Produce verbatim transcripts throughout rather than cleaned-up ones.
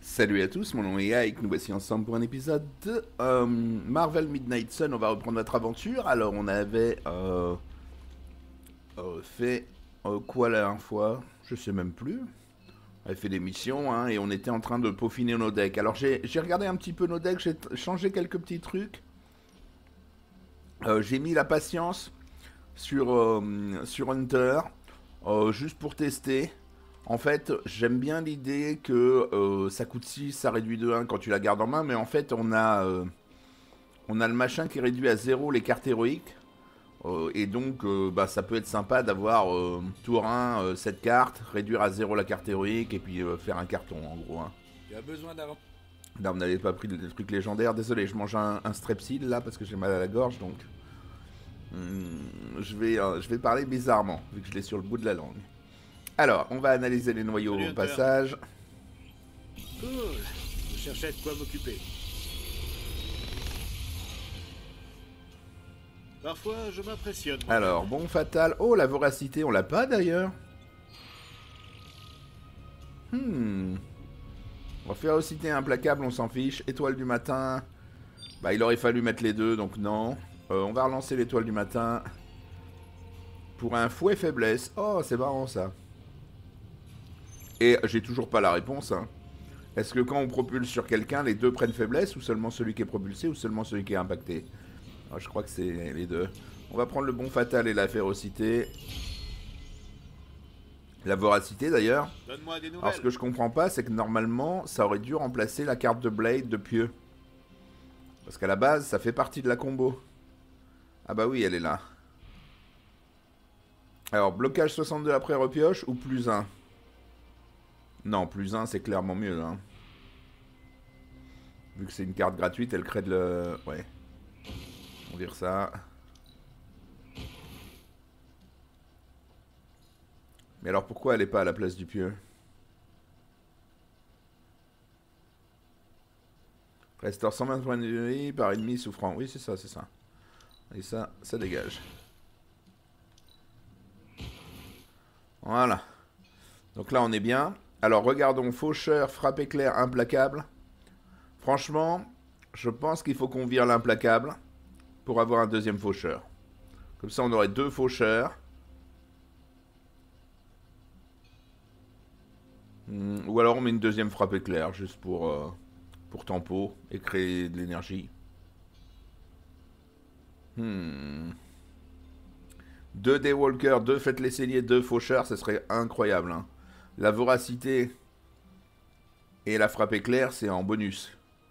Salut à tous, mon nom est Ike, nous voici ensemble pour un épisode de euh, Marvel Midnight Sun. On va reprendre notre aventure. Alors on avait euh, euh, fait euh, quoi la dernière fois? Je sais même plus. On avait fait des missions hein, et on était en train de peaufiner nos decks. Alors j'ai regardé un petit peu nos decks, j'ai changé quelques petits trucs. Euh, j'ai mis la patience sur, euh, sur Hunter, euh, juste pour tester. En fait, j'aime bien l'idée que euh, ça coûte six, ça réduit de un quand tu la gardes en main, mais en fait, on a, euh, on a le machin qui réduit à zéro les cartes héroïques. Euh, et donc, euh, bah, ça peut être sympa d'avoir euh, tour un, euh, cette carte, réduire à zéro la carte héroïque, et puis euh, faire un carton, en gros. Hein. Tu as besoin d'un... Là, on n'avait pas pris des trucs légendaires. Désolé, je mange un, un strepsil, là, parce que j'ai mal à la gorge, donc... Hum, je, vais, euh, je vais parler bizarrement, vu que je l'ai sur le bout de la langue. Alors, on va analyser les noyaux Salut, au Hunter. passage. Cool. Je cherchais de quoi m'occuper. Parfois, je m'impressionne. moi-même. Alors, bon fatal. Oh, la voracité, on l'a pas d'ailleurs. Hmm. On va faire aussi implacable, on s'en fiche. Étoile du matin. Bah, il aurait fallu mettre les deux, donc non. Euh, on va relancer l'étoile du matin. Pour un fouet faiblesse. Oh, c'est marrant ça. Et j'ai toujours pas la réponse. Hein. Est-ce que quand on propulse sur quelqu'un, les deux prennent faiblesse ou seulement celui qui est propulsé ou seulement celui qui est impacté? Alors, je crois que c'est les deux. On va prendre le bon fatal et la férocité. La voracité d'ailleurs. Donne-moi des nouvelles. Alors ce que je comprends pas, c'est que normalement, ça aurait dû remplacer la carte de Blade de Pieux. Parce qu'à la base, ça fait partie de la combo. Ah bah oui, elle est là. Alors, blocage soixante-deux après repioche ou plus un? Non, plus un, c'est clairement mieux. Hein. Vu que c'est une carte gratuite, elle crée de le... Ouais. On va dire ça. Mais alors pourquoi elle est pas à la place du pieu? Restaure cent vingt points de vie par ennemi souffrant. Oui, c'est ça, c'est ça. Et ça, ça dégage. Voilà. Donc là, on est bien. Alors, regardons. Faucheur, frappe éclair, implacable. Franchement, je pense qu'il faut qu'on vire l'implacable pour avoir un deuxième faucheur. Comme ça, on aurait deux faucheurs. Hmm, ou alors, on met une deuxième frappe éclair, juste pour, euh, pour tempo et créer de l'énergie. Hmm. Deux Daywalkers, deux Faites-les saigner, deux Faucheurs, ce serait incroyable. Hein. La voracité et la frappe éclair, c'est en bonus.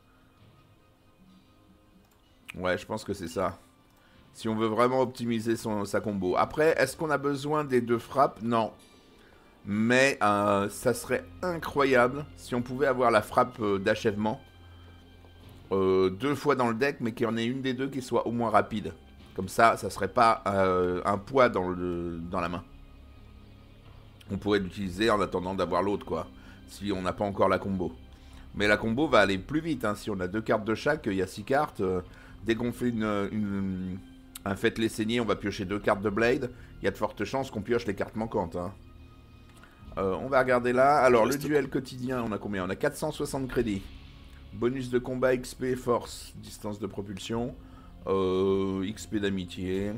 Ouais, je pense que c'est ça. Si on veut vraiment optimiser son, sa combo. Après, est-ce qu'on a besoin des deux frappes? Non. Mais euh, ça serait incroyable si on pouvait avoir la frappe euh, d'achèvement. Euh, deux fois dans le deck, mais qu'il y en ait une des deux qui soit au moins rapide. Comme ça, ça serait pas euh, un poids dans, le, dans la main. On pourrait l'utiliser en attendant d'avoir l'autre, quoi. Si on n'a pas encore la combo. Mais la combo va aller plus vite. Hein. Si on a deux cartes de chaque, il y a six cartes. Euh, dès qu'on fait une, une, un Faites-les saigner, on va piocher deux cartes de Blade. Il y a de fortes chances qu'on pioche les cartes manquantes. Hein. Euh, on va regarder là. Alors, le duel quotidien, on a combien? On a quatre cent soixante crédits. Bonus de combat, X P, force, distance de propulsion. Euh, X P d'amitié.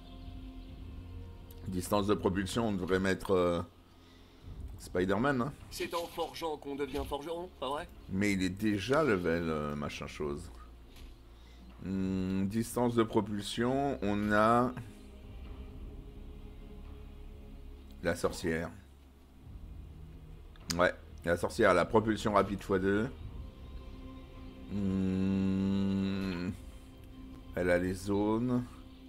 Distance de propulsion, on devrait mettre euh, Spider-Man. Hein. C'est en forgeant qu'on devient forgeron, pas vrai? Mais il est déjà level, euh, machin chose. Hum, distance de propulsion, on a... La sorcière. Ouais, la sorcière, la propulsion rapide fois deux. Hum... Elle a les zones.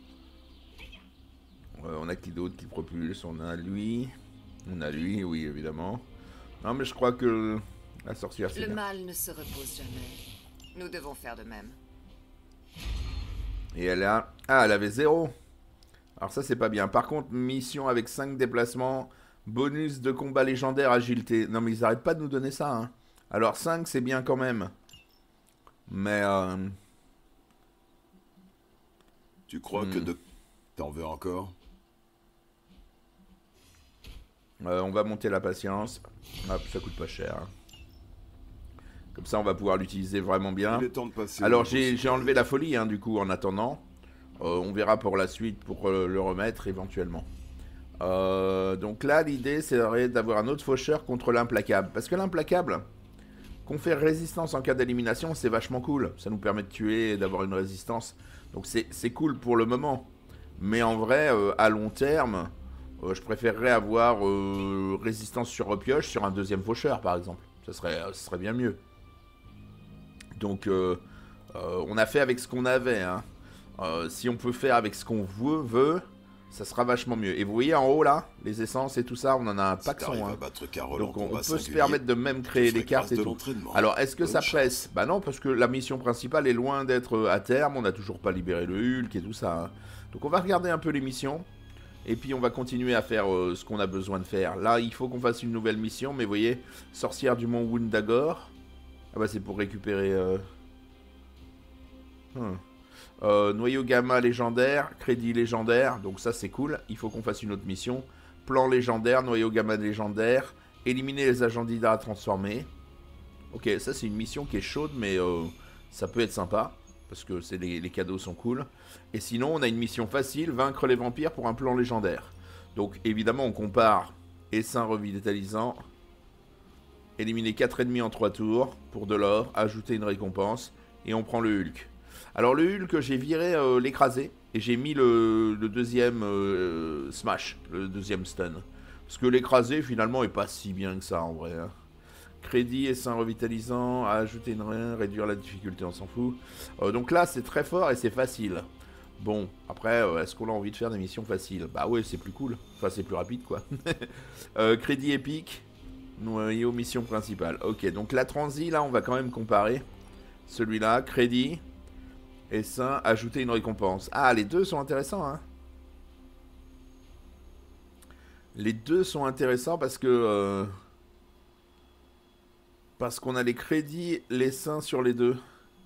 Euh, on a qui d'autre qui propulse? On a lui. On a lui, oui, évidemment. Non, mais je crois que la sorcière, c'est Le bien. mal ne se repose jamais. Nous devons faire de même. Et elle a... Ah, elle avait zéro. Alors ça, c'est pas bien. Par contre, mission avec cinq déplacements. Bonus de combat légendaire, agilité. Non, mais ils arrêtent pas de nous donner ça. Hein. Alors cinq, c'est bien quand même. Mais... Euh... Tu crois Hmm. que de... T'en veux encore? Euh, on va monter la patience. Hop, ça coûte pas cher. Hein. Comme ça, on va pouvoir l'utiliser vraiment bien. Il est temps de passer. Alors, au- j'ai j'ai enlevé la folie, hein, du coup, en attendant. Euh, on verra pour la suite, pour euh, le remettre éventuellement. Euh, donc là, l'idée, c'est d'avoir un autre faucheur contre l'implacable. Parce que l'implacable, confère résistance en cas d'élimination, c'est vachement cool. Ça nous permet de tuer et d'avoir une résistance. Donc c'est cool pour le moment. Mais en vrai, euh, à long terme, euh, je préférerais avoir euh, résistance sur repioche sur un deuxième faucheur, par exemple. Ça serait, ça serait bien mieux. Donc, euh, euh, on a fait avec ce qu'on avait. Hein. Euh, si on peut faire avec ce qu'on veut, veut, ça sera vachement mieux. Et vous voyez en haut, là, les essences et tout ça, on en a un Si paquet. t'arrives Hein. à battre Carole Donc, en on, on combat peut se singulier, permettre de même créer tu les ferais cartes grâce et de tout. l'entraînement. Alors, est-ce que Bonne ça chance. presse? Bah non, parce que la mission principale est loin d'être euh, à terme. On n'a toujours pas libéré le Hulk et tout ça. Hein. Donc, on va regarder un peu les missions. Et puis, on va continuer à faire euh, ce qu'on a besoin de faire. Là, il faut qu'on fasse une nouvelle mission. Mais vous voyez, sorcière du mont Wundagore. Ah bah, c'est pour récupérer... Euh... Hmm. Euh, noyau gamma légendaire, crédit légendaire, donc ça c'est cool. Il faut qu'on fasse une autre mission. Plan légendaire, noyau gamma légendaire, éliminer les agents d'Hydra transformés. Ok, ça c'est une mission qui est chaude, mais euh, ça peut être sympa parce que c'est les, les cadeaux sont cool. Et sinon, on a une mission facile, vaincre les vampires pour un plan légendaire. Donc évidemment, on compare essaim revitalisant, éliminer quatre ennemis en trois tours pour de l'or, ajouter une récompense et on prend le Hulk. Alors le Hulk, j'ai viré euh, l'écrasé et j'ai mis le, le deuxième euh, smash, le deuxième stun. Parce que l'écrasé finalement est pas si bien que ça en vrai. Hein. Crédit, essaim revitalisant, ajouter une rien, réduire la difficulté, on s'en fout. Euh, donc là c'est très fort et c'est facile. Bon, après, euh, est-ce qu'on a envie de faire des missions faciles? Bah ouais, c'est plus cool. Enfin, c'est plus rapide quoi. euh, crédit épique, noyau mission principale. Ok, donc la transi là, on va quand même comparer. Celui-là, crédit... Et ça, ajouter une récompense. Ah, les deux sont intéressants, hein. Les deux sont intéressants parce que... Euh, parce qu'on a les crédits, les seins sur les deux.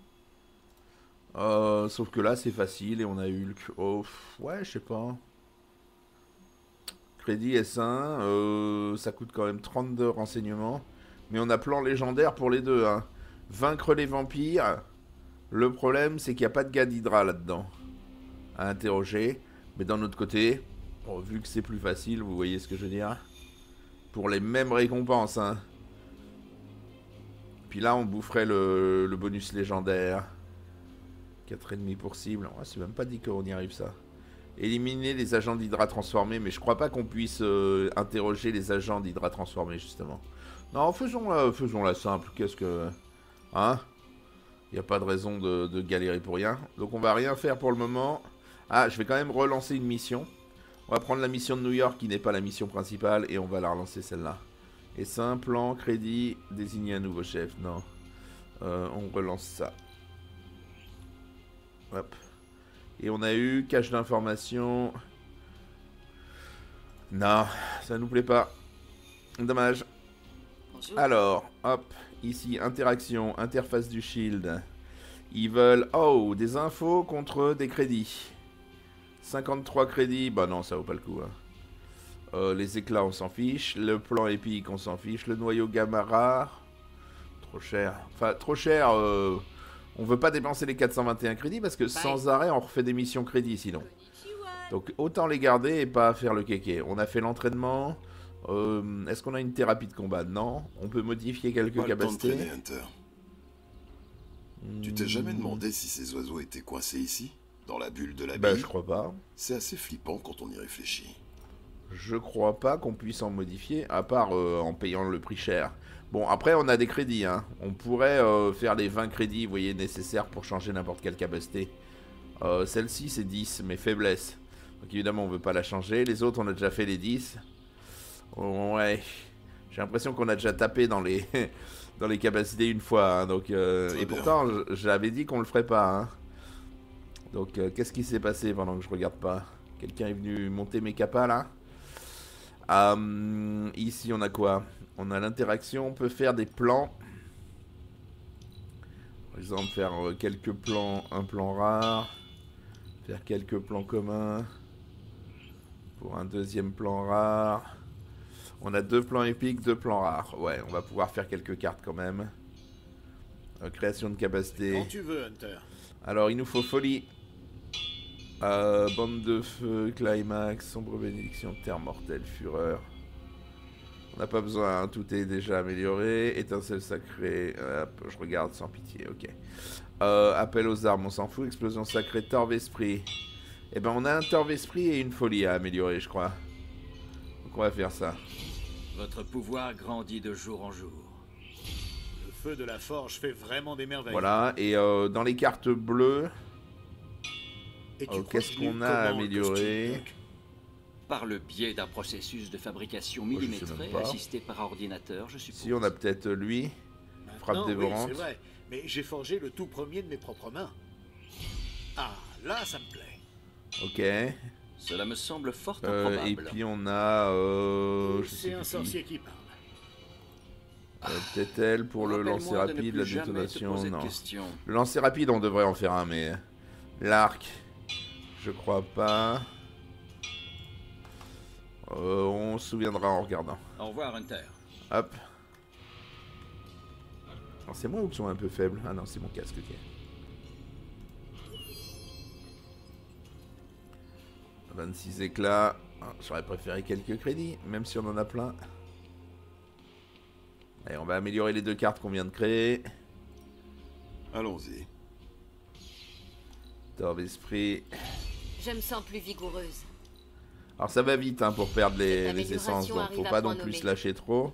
Euh, sauf que là, c'est facile et on a Hulk. Oh, ouais, je sais pas. Crédit et seins, euh, ça coûte quand même trente-deux renseignements. Mais on a plan légendaire pour les deux, hein. Vaincre les vampires... Le problème, c'est qu'il n'y a pas de gars d'Hydra là-dedans à interroger. Mais d'un autre côté, bon, vu que c'est plus facile, vous voyez ce que je veux dire, pour les mêmes récompenses. Hein. Puis là, on boufferait le, le bonus légendaire. quatre virgule cinq pour cible. Ouais, c'est même pas dit qu'on y arrive ça. Éliminer les agents d'Hydra transformés. Mais je crois pas qu'on puisse euh, interroger les agents d'Hydra transformés, justement. Non, faisons-la faisons -la simple. Qu'est-ce que... Hein? Il n'y a pas de raison de, de galérer pour rien. Donc on va rien faire pour le moment. Ah, je vais quand même relancer une mission. On va prendre la mission de New York qui n'est pas la mission principale. Et on va la relancer celle-là. Et simple, plan, crédit, désigner un nouveau chef. Non. Euh, on relance ça. Hop. Et on a eu cache d'information. Non, ça nous plaît pas. Dommage. Bonjour. Alors, hop. Ici, interaction, interface du shield. Ils veulent... Oh, des infos contre des crédits. cinquante-trois crédits. Bah non, ça vaut pas le coup. Hein. Euh, les éclats, on s'en fiche. Le plan épique, on s'en fiche. Le noyau gamma rare. Trop cher. Enfin, trop cher. Euh, on veut pas dépenser les quatre cent vingt et un crédits parce que sans arrêt, on refait des missions crédits sinon. Donc, autant les garder et pas faire le kéké. On a fait l'entraînement... Euh, Est-ce qu'on a une thérapie de combat? Non. On peut modifier quelques Pas le temps de capacités. traîner, Hunter. Tu t'es jamais demandé si ces oiseaux étaient coincés ici, dans la bulle de la Bah, bille? je crois pas. C'est assez flippant quand on y réfléchit. Je crois pas qu'on puisse en modifier, à part euh, en payant le prix cher. Bon, après, on a des crédits, hein. On pourrait euh, faire les vingt crédits, vous voyez, nécessaires pour changer n'importe quelle capacité. Euh, Celle-ci, c'est dix, mais faiblesse. Donc, évidemment, on veut pas la changer. Les autres, on a déjà fait les dix. Ouais, j'ai l'impression qu'on a déjà tapé dans les dans les capacités une fois, hein, donc euh, et bien. pourtant j'avais dit qu'on le ferait pas. Hein. Donc euh, qu'est-ce qui s'est passé pendant que je regarde pas? Quelqu'un est venu monter mes capas là. Um, ici on a quoi? On a l'interaction, on peut faire des plans. Par exemple faire euh, quelques plans, un plan rare, faire quelques plans communs pour un deuxième plan rare. On a deux plans épiques, deux plans rares. Ouais, on va pouvoir faire quelques cartes quand même. Euh, création de capacité. Quand tu veux, Hunter. Alors, il nous faut folie. Euh, bande de feu, climax, sombre bénédiction, terre mortelle, fureur. On n'a pas besoin, hein, tout est déjà amélioré. Étincelle sacrée, hop, je regarde sans pitié, ok. Euh, appel aux armes, on s'en fout. Explosion sacrée, torve esprit. Eh ben, on a un torve esprit et une folie à améliorer, je crois. Donc, on va faire ça. Votre pouvoir grandit de jour en jour. Le feu de la forge fait vraiment des merveilles. Voilà, et euh, dans les cartes bleues, Et tu euh, crois qu'est-ce que j'ai eu qu'on a comment, à le améliorer? costume, Doc? Par le biais d'un processus de fabrication Moi, je sais millimétré même pas. assisté par ordinateur, je suppose. Si, on a peut-être lui. Frappe Maintenant, oui, dévorante. c'est vrai. Mais j'ai forgé le tout premier de mes propres mains. Ah, là, ça me plaît. Ok. Cela me semble fort Euh, et improbable. puis on a... Euh, je sais C'est plus un qui. sorcier qui parle. Euh, peut-être elle pour le Rappelle-moi lancer de ne rapide, plus la jamais te détonation, poser de non. questions. Le lancer rapide, on devrait en faire un, mais... L'arc, je crois pas. Euh, on se souviendra en regardant. Au revoir, Hunter. Hop. Alors, c'est moi ou qui sont un peu faibles? Ah non, c'est mon casque, ok. vingt-six éclats. Ah, j'aurais préféré quelques crédits, même si on en a plein. Allez, on va améliorer les deux cartes qu'on vient de créer. Allons-y. Torve esprit. Je me sens plus vigoureuse. Alors ça va vite hein, pour perdre les, Cette les essences, donc amélioration faut arrive pas à non point plus nommé. se lâcher trop.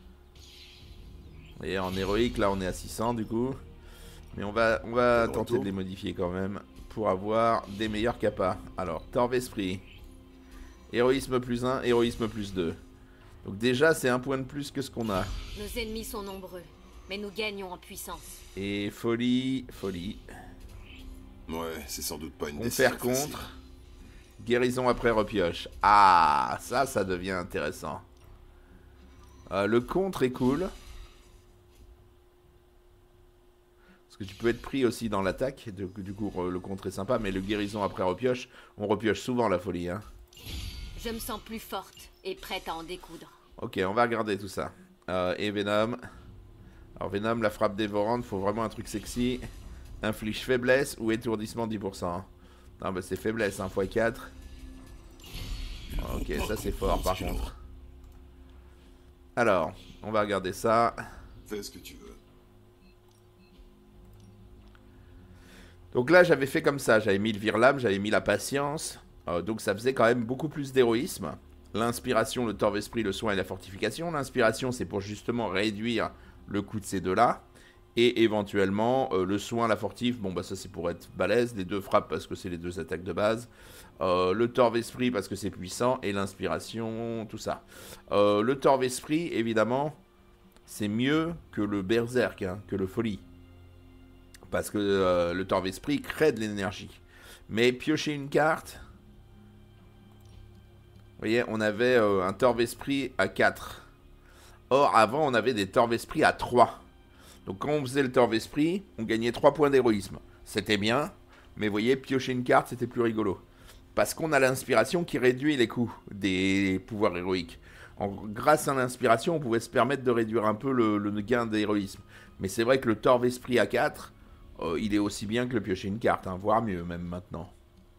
Et en héroïque, là on est à six cents du coup. Mais on va, on va De tenter retour. de les modifier quand même pour avoir des meilleurs capas. Alors, Torve esprit. Héroïsme plus un, héroïsme plus deux. Donc déjà c'est un point de plus que ce qu'on a. Nos ennemis sont nombreux, mais nous gagnons en puissance. Et folie, folie. Ouais, c'est sans doute pas une Confère décision facile. contre. Guérison après repioche. Ah, ça, ça devient intéressant. Euh, le contre est cool. Parce que tu peux être pris aussi dans l'attaque. Du, du coup, le contre est sympa. Mais le guérison après repioche, on repioche souvent la folie. Hein. Je me sens plus forte et prête à en découdre. Ok, on va regarder tout ça. Euh, et Venom. Alors Venom, la frappe dévorante, faut vraiment un truc sexy. Inflige faiblesse ou étourdissement dix pour cent. Non, bah c'est faiblesse, hein, fois quatre. Ok, ça c'est fort par contre. Alors, on va regarder ça. Fais ce que tu veux. Donc là, j'avais fait comme ça. J'avais mis le virlame, j'avais mis la patience. Euh, donc ça faisait quand même beaucoup plus d'héroïsme. L'inspiration, le torve esprit, le soin et la fortification. L'inspiration, c'est pour justement réduire le coût de ces deux-là. Et éventuellement, euh, le soin, la fortif, bon bah ça c'est pour être balèze. Les deux frappes parce que c'est les deux attaques de base. Euh, le torve esprit parce que c'est puissant. Et l'inspiration, tout ça. Euh, le torve esprit, évidemment, c'est mieux que le berserk, hein, que le folie. Parce que euh, le torve esprit crée de l'énergie. Mais piocher une carte... Vous voyez, on avait euh, un torve esprit à quatre. Or, avant, on avait des torve esprit à trois. Donc, quand on faisait le torve esprit, on gagnait trois points d'héroïsme. C'était bien, mais vous voyez, piocher une carte, c'était plus rigolo. Parce qu'on a l'inspiration qui réduit les coûts des pouvoirs héroïques. En, grâce à l'inspiration, on pouvait se permettre de réduire un peu le, le gain d'héroïsme. Mais c'est vrai que le torve esprit à quatre, euh, il est aussi bien que le piocher une carte, hein, voire mieux même maintenant.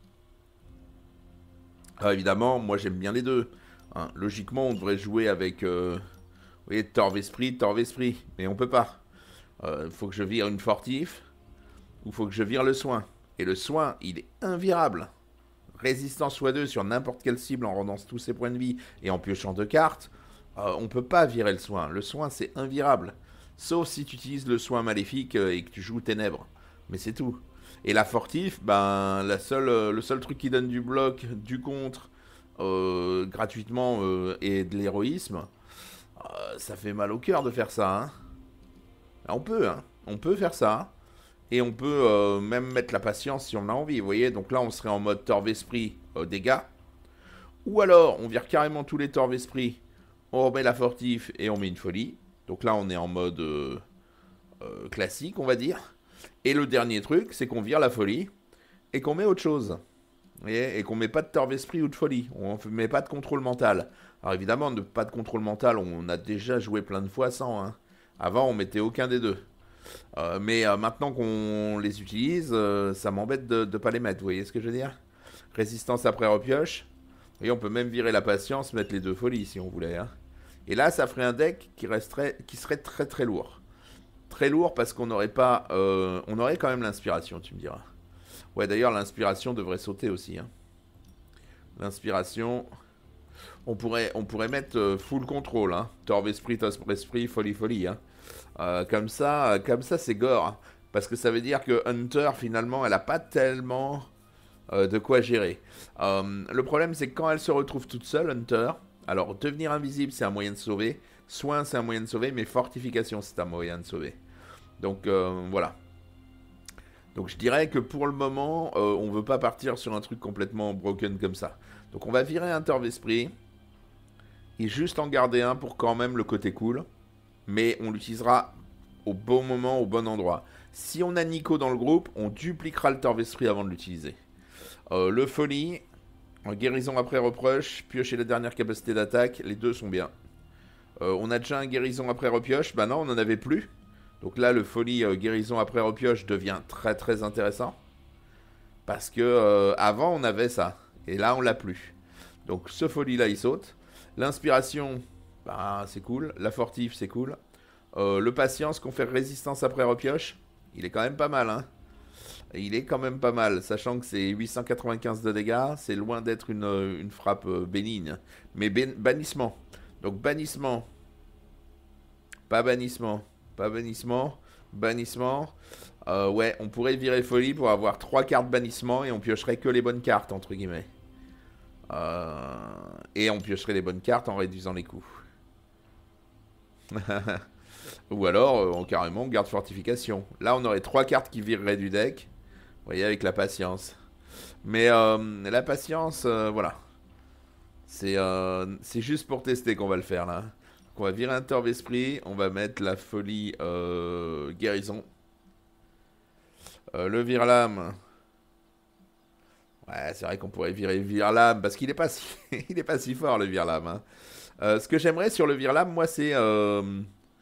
Alors évidemment, moi j'aime bien les deux. Hein, logiquement, on devrait jouer avec, euh, vous voyez, torve esprit, torve esprit. Mais on peut pas. Il euh, faut que je vire une fortif, ou faut que je vire le soin. Et le soin, il est invirable. Résistance fois deux sur n'importe quelle cible en rendant tous ses points de vie et en piochant deux cartes. Euh, on peut pas virer le soin. Le soin, c'est invirable. Sauf si tu utilises le soin maléfique euh, et que tu joues ténèbres. Mais c'est tout. Et la fortif, ben, la seule, euh, le seul truc qui donne du bloc, du contre, euh, gratuitement, euh, et de l'héroïsme, euh, ça fait mal au cœur de faire ça. Hein. On peut, hein. On peut faire ça. Et on peut euh, même mettre la patience si on a envie, vous voyez. Donc là, on serait en mode torve esprit, euh, dégâts. Ou alors, on vire carrément tous les torve esprit, on remet la fortif et on met une folie. Donc là, on est en mode euh, euh, classique, on va dire. Et le dernier truc, c'est qu'on vire la folie et qu'on met autre chose. Vous voyez, et qu'on met pas de torve esprit ou de folie. On ne met pas de contrôle mental. Alors évidemment, de pas de contrôle mental, on a déjà joué plein de fois sans. Hein. Avant, on mettait aucun des deux. Euh, mais euh, maintenant qu'on les utilise, euh, ça m'embête de ne pas les mettre, vous voyez ce que je veux dire? Résistance après repioche. Et on peut même virer la patience, mettre les deux folies si on voulait. Hein. Et là, ça ferait un deck qui, resterait, qui serait très très lourd. Très lourd parce qu'on n'aurait pas... Euh, on aurait quand même l'inspiration, tu me diras. Ouais, d'ailleurs, l'inspiration devrait sauter aussi. Hein. L'inspiration... On pourrait, on pourrait mettre euh, full contrôle. Hein. Torve esprit, torve esprit, folie, folie. Hein. Euh, comme ça, comme ça c'est gore. Hein. Parce que ça veut dire que Hunter, finalement, elle n'a pas tellement... Euh, de quoi gérer. Euh, le problème, c'est que quand elle se retrouve toute seule, Hunter, alors devenir invisible, c'est un moyen de sauver. Soin, c'est un moyen de sauver, mais fortification, c'est un moyen de sauver. Donc, euh, voilà. Donc, je dirais que pour le moment, euh, on veut pas partir sur un truc complètement broken comme ça. Donc, on va virer un Torve Esprit et juste en garder un pour quand même le côté cool. Mais on l'utilisera au bon moment, au bon endroit. Si on a Nico dans le groupe, on dupliquera le Torve Esprit avant de l'utiliser. Euh, le folie, en guérison après reproche, piocher la dernière capacité d'attaque, les deux sont bien. Euh, on a déjà un guérison après repioche, bah non, on n'en avait plus. Donc là, le folie euh, guérison après repioche devient très très intéressant. Parce que euh, avant on avait ça, et là on l'a plus. Donc ce folie là il saute. L'inspiration, bah c'est cool. La fortif c'est cool. Euh, le patience qu'on fait résistance après repioche, il est quand même pas mal hein. Il est quand même pas mal, sachant que c'est huit cent quatre-vingt-quinze de dégâts, c'est loin d'être une, une frappe euh, bénigne. Mais ben, bannissement. Donc bannissement. Pas bannissement. Pas bannissement. Bannissement. Euh, ouais, on pourrait virer folie pour avoir trois cartes bannissement et on piocherait que les bonnes cartes, entre guillemets. Euh, et on piocherait les bonnes cartes en réduisant les coûts. Ou alors, euh, on, carrément, on garde fortification. Là, on aurait trois cartes qui vireraient du deck. Vous voyez, avec la patience. Mais euh, la patience, euh, voilà. C'est euh, c'est juste pour tester qu'on va le faire, là. Donc, on va virer un Torve Esprit. On va mettre la folie euh, guérison. Euh, le vire-lame. Ouais, c'est vrai qu'on pourrait virer le vire-lame. Parce qu'il n'est pas, si... il est pas si fort, le vire-lame. Hein. Euh, ce que j'aimerais sur le vire-lame, moi, c'est... Euh...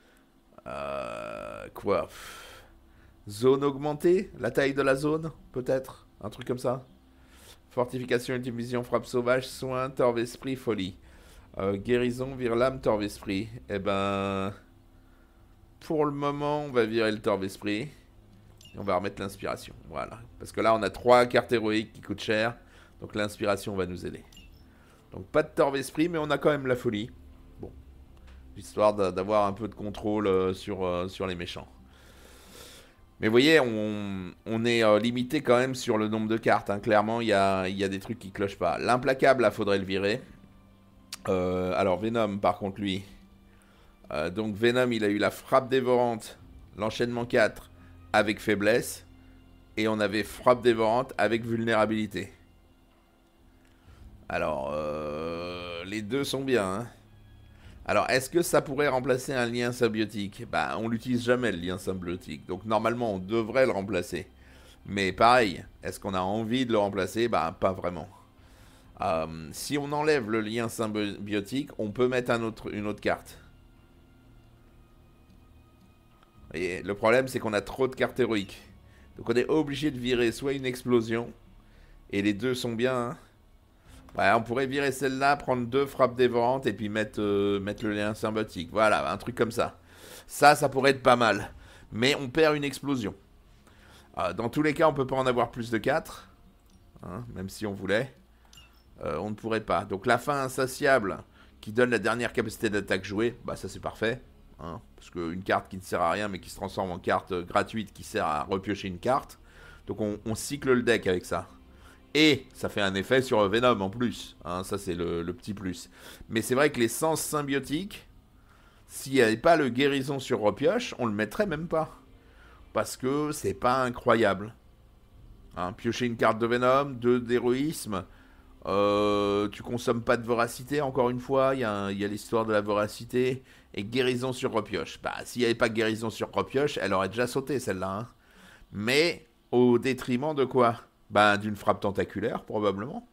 Euh, quoi? Zone augmentée? La taille de la zone? Peut-être? Un truc comme ça? Fortification, ultime vision, frappe sauvage, soin, Torve Esprit, folie. Euh, guérison, vire-lame, Torve Esprit. Eh ben... Pour le moment, on va virer le Torve Esprit. Et on va remettre l'inspiration. Voilà. Parce que là, on a trois cartes héroïques qui coûtent cher. Donc l'inspiration va nous aider. Donc pas de Torve Esprit, mais on a quand même la folie. Bon. Histoire d'avoir un peu de contrôle euh, sur, euh, sur les méchants. Mais vous voyez, on, on est euh, limité quand même sur le nombre de cartes. Hein. Clairement, il y a, y a des trucs qui clochent pas. L'implacable, là, faudrait le virer. Euh, alors, Venom, par contre, lui. Euh, donc, Venom, il a eu la frappe dévorante, l'enchaînement quatre avec faiblesse. Et on avait frappe dévorante avec vulnérabilité. Alors, euh, les deux sont bien, hein. Alors, est-ce que ça pourrait remplacer un lien symbiotique? Bah, on l'utilise jamais, le lien symbiotique. Donc, normalement, on devrait le remplacer. Mais pareil, est-ce qu'on a envie de le remplacer? Bah, pas vraiment. Euh, si on enlève le lien symbiotique, on peut mettre un autre, une autre carte. Et le problème, c'est qu'on a trop de cartes héroïques. Donc, on est obligé de virer soit une explosion, et les deux sont bien, hein. Ouais, on pourrait virer celle-là, prendre deux frappes dévorantes et puis mettre, euh, mettre le lien symbiotique. Voilà, un truc comme ça. Ça, ça pourrait être pas mal. Mais on perd une explosion. Euh, dans tous les cas, on peut pas en avoir plus de quatre. Hein, même si on voulait. Euh, on ne pourrait pas. Donc la fin insatiable qui donne la dernière capacité d'attaque jouée, bah ça c'est parfait. Hein, parce qu'une carte qui ne sert à rien mais qui se transforme en carte gratuite qui sert à repiocher une carte. Donc on, on cycle le deck avec ça. Et ça fait un effet sur Venom en plus. Hein, ça, c'est le, le petit plus. Mais c'est vrai que les sens symbiotiques, s'il n'y avait pas le guérison sur repioche, on le mettrait même pas. Parce que c'est pas incroyable. Hein, piocher une carte de Venom, deux d'héroïsme. Euh, tu consommes pas de voracité, encore une fois. Il y a, y a l'histoire de la voracité. Et guérison sur repioche. Bah, s'il n'y avait pas guérison sur repioche, elle aurait déjà sauté, celle-là. Hein. Mais au détriment de quoi? Ben, d'une frappe tentaculaire, probablement.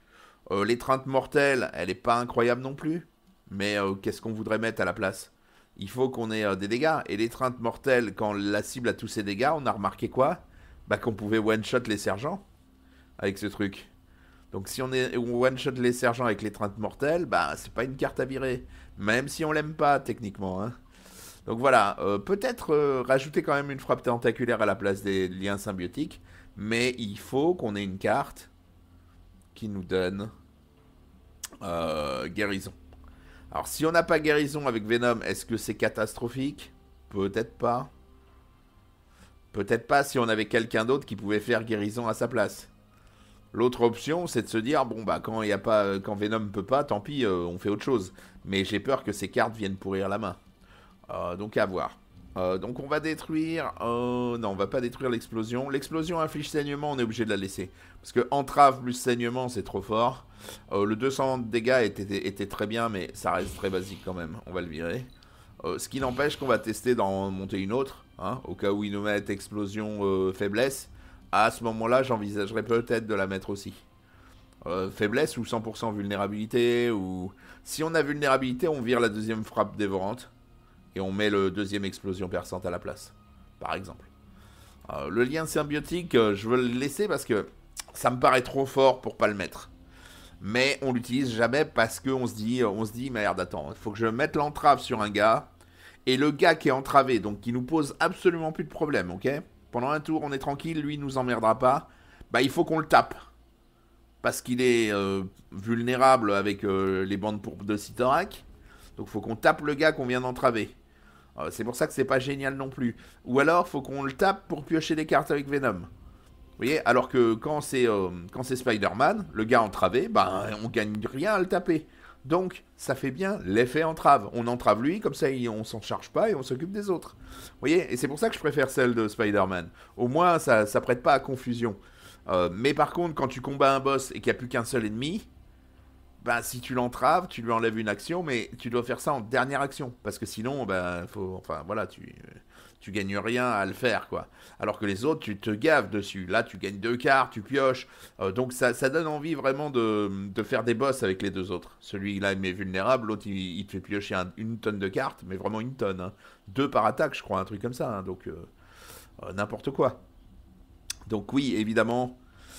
Euh, l'étreinte mortelle, elle est pas incroyable non plus. Mais euh, qu'est-ce qu'on voudrait mettre à la place? il faut qu'on ait euh, des dégâts. Et l'étreinte mortelle, quand la cible a tous ses dégâts, on a remarqué quoi? Bah qu'on pouvait one-shot les sergents avec ce truc. Donc si on est one-shot les sergents avec l'étreinte mortelle, bah c'est pas une carte à virer. Même si on l'aime pas, techniquement. Hein. Donc voilà, euh, peut-être euh, rajouter quand même une frappe tentaculaire à la place des liens symbiotiques. Mais il faut qu'on ait une carte qui nous donne euh, guérison. Alors si on n'a pas guérison avec Venom, est-ce que c'est catastrophique? Peut-être pas. Peut-être pas si on avait quelqu'un d'autre qui pouvait faire guérison à sa place. L'autre option, c'est de se dire, bon bah quand, y a pas, quand Venom peut pas, tant pis, euh, on fait autre chose. Mais j'ai peur que ces cartes viennent pourrir la main. Euh, donc à voir. Euh, donc on va détruire... Euh, non, on va pas détruire l'explosion. L'explosion inflige saignement, on est obligé de la laisser. Parce que entrave plus saignement, c'est trop fort. Euh, le deux cents de dégâts était, était très bien, mais ça reste très basique quand même. On va le virer. Euh, ce qui n'empêche qu'on va tester d'en monter une autre. Hein, au cas où ils nous mettent explosion euh, faiblesse. À ce moment-là, j'envisagerais peut-être de la mettre aussi. Euh, faiblesse ou cent pour cent vulnérabilité. Ou... Si on a vulnérabilité, on vire la deuxième frappe dévorante. Et on met le deuxième explosion perçante à la place, par exemple. Euh, le lien symbiotique, euh, je veux le laisser parce que ça me paraît trop fort pour pas le mettre. Mais on l'utilise jamais parce qu'on se dit, on se dit, merde, attends, il faut que je mette l'entrave sur un gars. Et le gars qui est entravé, donc qui nous pose absolument plus de problème, ok? Pendant un tour, on est tranquille, lui, il nous emmerdera pas. Bah, il faut qu'on le tape. Parce qu'il est euh, vulnérable avec euh, les bandes pourpres de Cyttorak. Donc, il faut qu'on tape le gars qu'on vient d'entraver. Euh, c'est pour ça que c'est pas génial non plus. Ou alors, il faut qu'on le tape pour piocher des cartes avec Venom. Vous voyez? Alors que quand c'est euh, quand c'est Spider-Man, le gars entravé, bah, on gagne rien à le taper. Donc, ça fait bien l'effet entrave. On entrave lui, comme ça, on s'en charge pas et on s'occupe des autres. Vous voyez? Et c'est pour ça que je préfère celle de Spider-Man. Au moins, ça, ça prête pas à confusion. Euh, mais par contre, quand tu combats un boss et qu'il n'y a plus qu'un seul ennemi, bah, si tu l'entraves, tu lui enlèves une action, mais tu dois faire ça en dernière action. Parce que sinon, bah, faut, enfin, voilà, tu, tu gagnes rien à le faire, quoi. Alors que les autres, tu te gaves dessus. Là, tu gagnes deux cartes, tu pioches. Euh, donc, ça, ça donne envie vraiment de, de faire des boss avec les deux autres. Celui-là, il est vulnérable. L'autre, il, il te fait piocher un, une tonne de cartes, mais vraiment une tonne. Hein. Deux par attaque, je crois, un truc comme ça. Hein. Donc, euh, euh, n'importe quoi. Donc, oui, évidemment,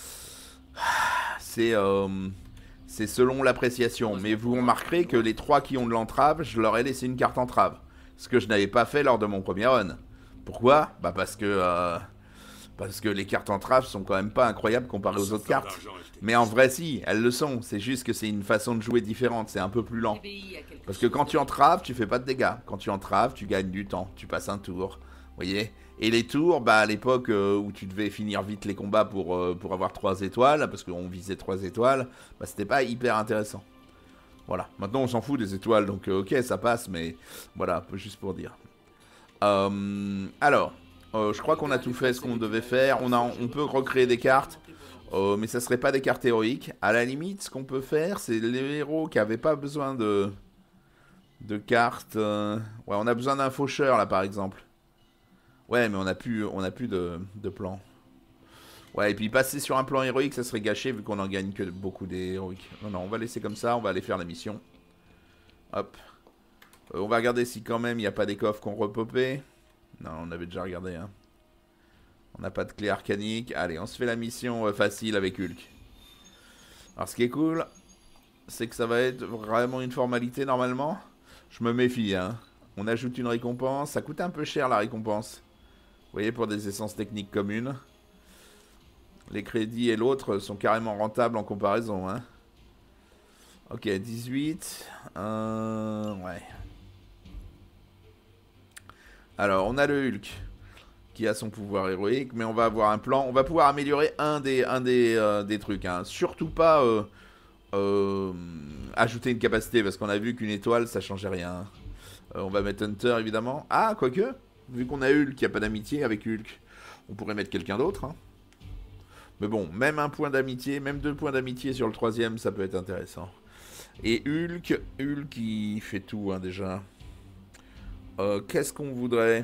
c'est... Euh, C'est selon l'appréciation, mais vous remarquerez que les trois qui ont de l'entrave, je leur ai laissé une carte entrave. Ce que je n'avais pas fait lors de mon premier run. Pourquoi? Bah parce que euh, parce que les cartes entraves sont quand même pas incroyables comparées aux autres cartes. Mais en vrai si, elles le sont. C'est juste que c'est une façon de jouer différente, c'est un peu plus lent. Parce que quand tu entraves, tu fais pas de dégâts. Quand tu entraves, tu gagnes du temps, tu passes un tour. Vous voyez? Et les tours, bah à l'époque euh, où tu devais finir vite les combats pour, euh, pour avoir trois étoiles, parce qu'on visait trois étoiles, bah c'était pas hyper intéressant. Voilà, maintenant on s'en fout des étoiles, donc euh, ok ça passe, mais voilà, juste pour dire. Euh, alors, euh, je crois qu'on a tout fait ce qu'on devait faire, on, a, on peut recréer des cartes, euh, mais ça serait pas des cartes héroïques. À la limite, ce qu'on peut faire, c'est les héros qui avaient pas besoin de, de cartes. Euh, ouais, on a besoin d'un faucheur là par exemple. Ouais, mais on n'a plus, on a plus de, de plan. Ouais, et puis passer sur un plan héroïque, ça serait gâché vu qu'on en gagne que beaucoup des héroïques. Non, non, on va laisser comme ça, on va aller faire la mission. Hop. Euh, on va regarder si quand même il n'y a pas des coffres qu'on repopé. Non, on avait déjà regardé. Hein. On n'a pas de clé arcanique. Allez, on se fait la mission euh, facile avec Hulk. Alors, ce qui est cool, c'est que ça va être vraiment une formalité normalement. Je me méfie, hein. On ajoute une récompense. Ça coûte un peu cher la récompense. Vous voyez, pour des essences techniques communes. Les crédits et l'autre sont carrément rentables en comparaison. Hein. Ok, dix-huit. Euh, ouais. Alors, on a le Hulk qui a son pouvoir héroïque, mais on va avoir un plan. On va pouvoir améliorer un des, un des, euh, des trucs. Hein. Surtout pas euh, euh, ajouter une capacité, parce qu'on a vu qu'une étoile, ça changeait rien. Euh, on va mettre Hunter, évidemment. Ah, quoique, vu qu'on a Hulk, il n'y a pas d'amitié avec Hulk, on pourrait mettre quelqu'un d'autre. Hein. Mais bon, même un point d'amitié, même deux points d'amitié sur le troisième, ça peut être intéressant. Et Hulk, Hulk, il fait tout, hein, déjà. Euh, Qu'est-ce qu'on voudrait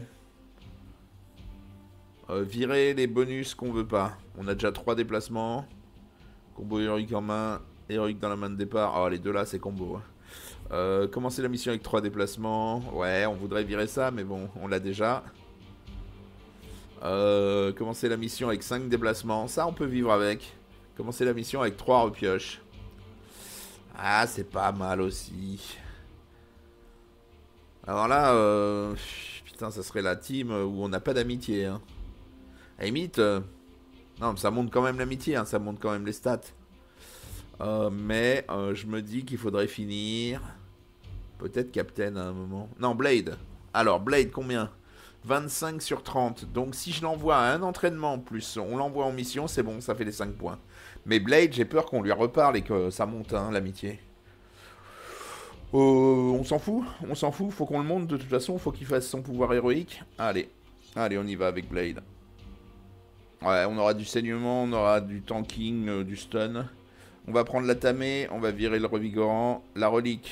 euh, virer les bonus qu'on veut pas. On a déjà trois déplacements. Combo héroïque en main, héroïque dans la main de départ. Ah, les deux là, c'est combo. Hein. Euh, commencer la mission avec trois déplacements. Ouais, on voudrait virer ça, mais bon, on l'a déjà. Euh, commencer la mission avec cinq déplacements. Ça, on peut vivre avec. Commencer la mission avec trois repioches. Ah, c'est pas mal aussi. Alors là, euh... putain, ça serait la team où on n'a pas d'amitié. Hein. À la limite, euh... non, mais ça monte quand même l'amitié, hein, ça monte quand même les stats. Euh, mais euh, je me dis qu'il faudrait finir. Peut-être Captain à un moment. Non, Blade. Alors, Blade, combien? vingt-cinq sur trente. Donc, si je l'envoie à un entraînement, plus on l'envoie en mission, c'est bon, ça fait les cinq points. Mais Blade, j'ai peur qu'on lui reparle et que ça monte, hein, l'amitié. Euh, on s'en fout, on s'en fout, faut qu'on le monte de toute façon, faut qu'il fasse son pouvoir héroïque. Allez, allez, on y va avec Blade. Ouais, on aura du saignement, on aura du tanking, euh, du stun. On va prendre la tamée, on va virer le revigorant, la relique.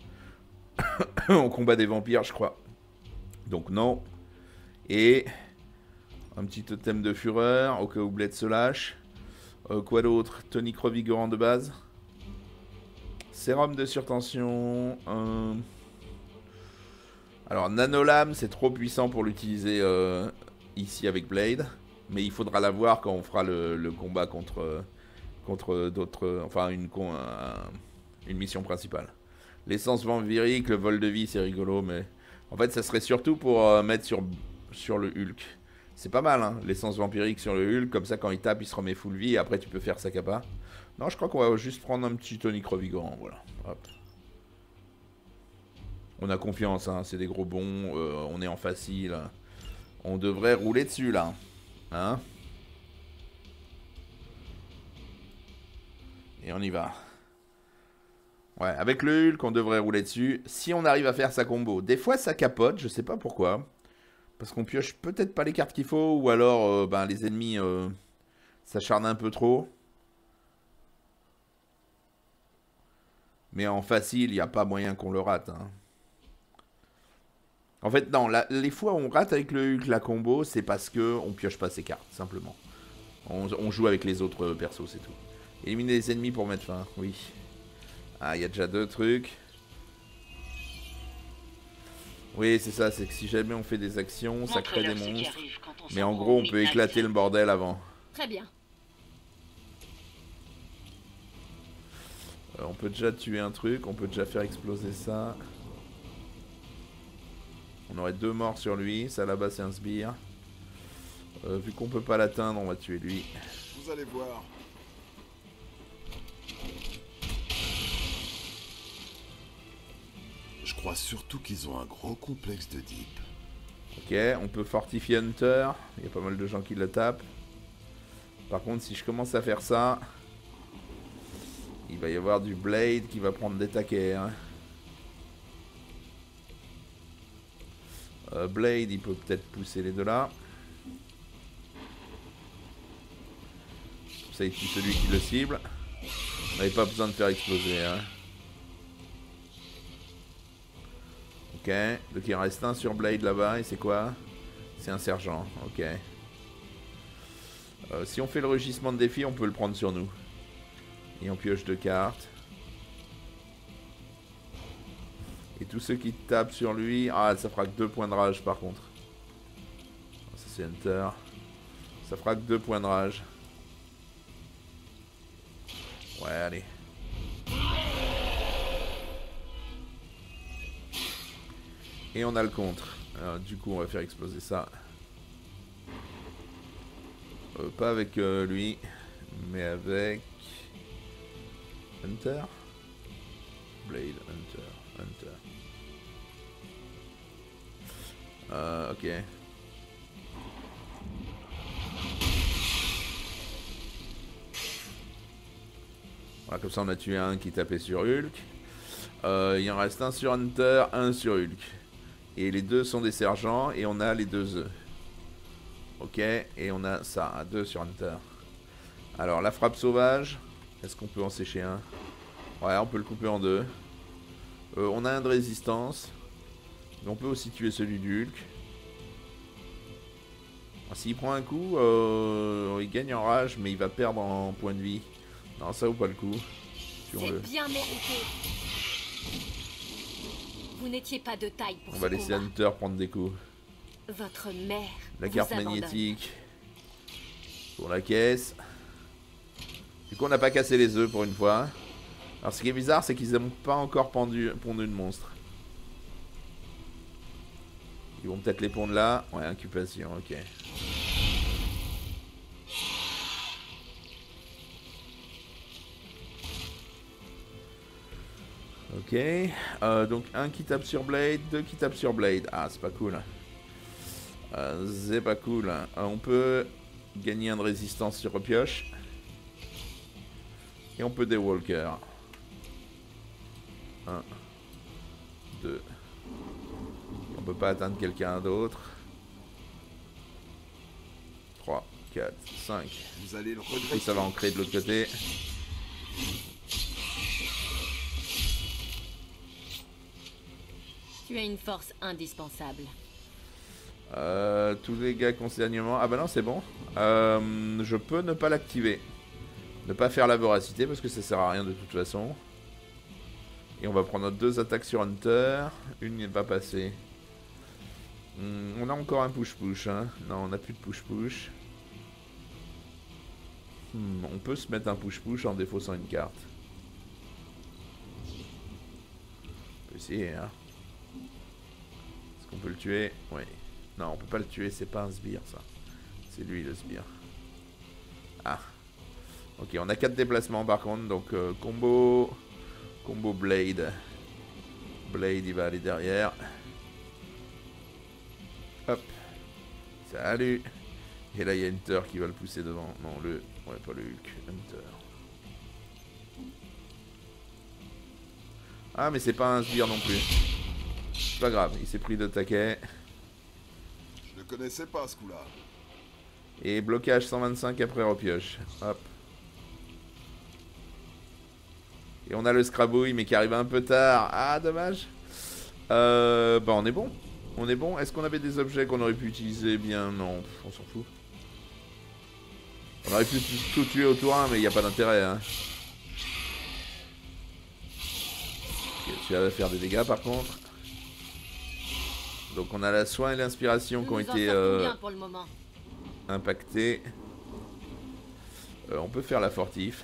On combat des vampires, je crois. Donc non. Et un petit totem de fureur, au cas où Blade se lâche. Euh, quoi d'autre? Tonique revigorant de base. Sérum de surtension. Euh... Alors, Nanolame, c'est trop puissant pour l'utiliser euh, ici avec Blade. Mais il faudra l'avoir quand on fera le, le combat contre, contre d'autres... Enfin, une, un, une mission principale. L'essence vampirique, le vol de vie, c'est rigolo, mais... En fait, ça serait surtout pour euh, mettre sur, sur le Hulk. C'est pas mal, hein, l'essence vampirique sur le Hulk. Comme ça, quand il tape, il se remet full vie. Et après, tu peux faire sa capa. Non, je crois qu'on va juste prendre un petit tonique revigorant, voilà. Hop. On a confiance, hein, c'est des gros bons, euh, on est en facile. On devrait rouler dessus, là. Hein? Et on y va. Ouais, avec le Hulk, on devrait rouler dessus. Si on arrive à faire sa combo. Des fois, ça capote, je sais pas pourquoi. Parce qu'on pioche peut-être pas les cartes qu'il faut, ou alors, euh, ben, les ennemis euh, s'acharnent un peu trop. Mais en facile, il n'y a pas moyen qu'on le rate. Hein. En fait, non, la, les fois où on rate avec le Hulk la combo, c'est parce qu'on pioche pas ses cartes, simplement. On, on joue avec les autres persos, c'est tout. Éliminer les ennemis pour mettre fin, oui. Ah, il y a déjà deux trucs. Oui, c'est ça, c'est que si jamais on fait des actions, ça crée des monstres. Mais en gros, on peut éclater le bordel avant. Très bien. Euh, on peut déjà tuer un truc, on peut déjà faire exploser ça. On aurait deux morts sur lui, ça là-bas c'est un sbire. Euh, vu qu'on peut pas l'atteindre, on va tuer lui. Vous allez voir. Je crois surtout qu'ils ont un gros complexe de deep. Ok, on peut fortifier Hunter. Il y a pas mal de gens qui le tapent. Par contre, si je commence à faire ça, il va y avoir du Blade qui va prendre des taquets. Hein. Euh, Blade, il peut peut-être pousser les deux là. Comme ça, il tue celui qui le cible. On n'avait pas besoin de faire exploser. Hein. Ok, donc il en reste un sur Blade là-bas, et c'est quoi? C'est un sergent, ok. Euh, si on fait le rugissement de défi, on peut le prendre sur nous. Et on pioche deux cartes. Et tous ceux qui tapent sur lui... Ah, ça fera que deux points de rage par contre. Ça c'est Hunter. Ça fera que deux points de rage. Ouais, allez. Et on a le contre. Alors, du coup, on va faire exploser ça. Euh, pas avec euh, lui, mais avec Hunter. Blade, Hunter, Hunter. Euh, ok. Voilà, comme ça, on a tué un qui tapait sur Hulk. Euh, il en reste un sur Hunter, un sur Hulk. Et les deux sont des sergents et on a les deux œufs. Ok, et on a ça, deux sur Hunter. Alors, la frappe sauvage. Est-ce qu'on peut en sécher un? Ouais, on peut le couper en deux. Euh, on a un de résistance. Mais on peut aussi tuer celui du Hulk. S'il prend un coup, euh, il gagne en rage, mais il va perdre en point de vie. Non, ça vaut pas le coup. C'est bien mérité. Vous n'étiez pas de taille pour On ce va laisser combat. Hunter prendre des coups. Votre mère La vous carte abandonne. magnétique. Pour la caisse. Du coup, on n'a pas cassé les œufs pour une fois. Alors, ce qui est bizarre, c'est qu'ils n'ont pas encore pendu, pondu de monstre. Ils vont peut-être les pondre là. Ouais, incubation, ok. Ok. Euh, donc, un qui tape sur Blade, deux qui tapent sur Blade. Ah, c'est pas cool. Euh, c'est pas cool. Euh, on peut gagner un de résistance sur Pioche. Et on peut des Walkers. un, deux. On peut pas atteindre quelqu'un d'autre. trois, quatre, cinq. Vous allez le Et regretter. ça va ancrer de l'autre côté. Tu as une force indispensable. Euh, tous les gars consignement. Ah bah non, c'est bon. Euh, je peux ne pas l'activer. Ne pas faire la voracité parce que ça sert à rien de toute façon. Et on va prendre deux attaques sur Hunter. Une n'est pas passée. Hmm, on a encore un push-push. Hein. Non, on n'a plus de push-push. Hmm, on peut se mettre un push-push en défaussant une carte. On peut essayer. Hein. Est-ce qu'on peut le tuer? Oui. Non, on peut pas le tuer. C'est pas un sbire, ça. C'est lui le sbire. Ah. Ok, on a quatre déplacements par contre. Donc, euh, combo... Combo Blade. Blade, il va aller derrière. Hop. Salut. Et là, il y a Hunter qui va le pousser devant. Non, le... Ouais, pas le Hulk. Hunter. Ah, mais c'est pas un sbire non plus. C'est pas grave, il s'est pris de taquet. Je ne connaissais pas ce coup-là. Et blocage cent vingt-cinq après repioche. Hop. Et on a le Scrabouille, mais qui arrive un peu tard. Ah, dommage. Euh, bah, on est bon. On est bon. Est-ce qu'on avait des objets qu'on aurait pu utiliser? Bien, non. On s'en fout. On aurait pu tout tuer au tour un, mais il n'y a pas d'intérêt. Hein. Okay, celui-là va faire des dégâts, par contre. Donc, on a la soin et l'inspiration qui ont été euh, pour le moment. impactés. Euh, on peut faire la fortif.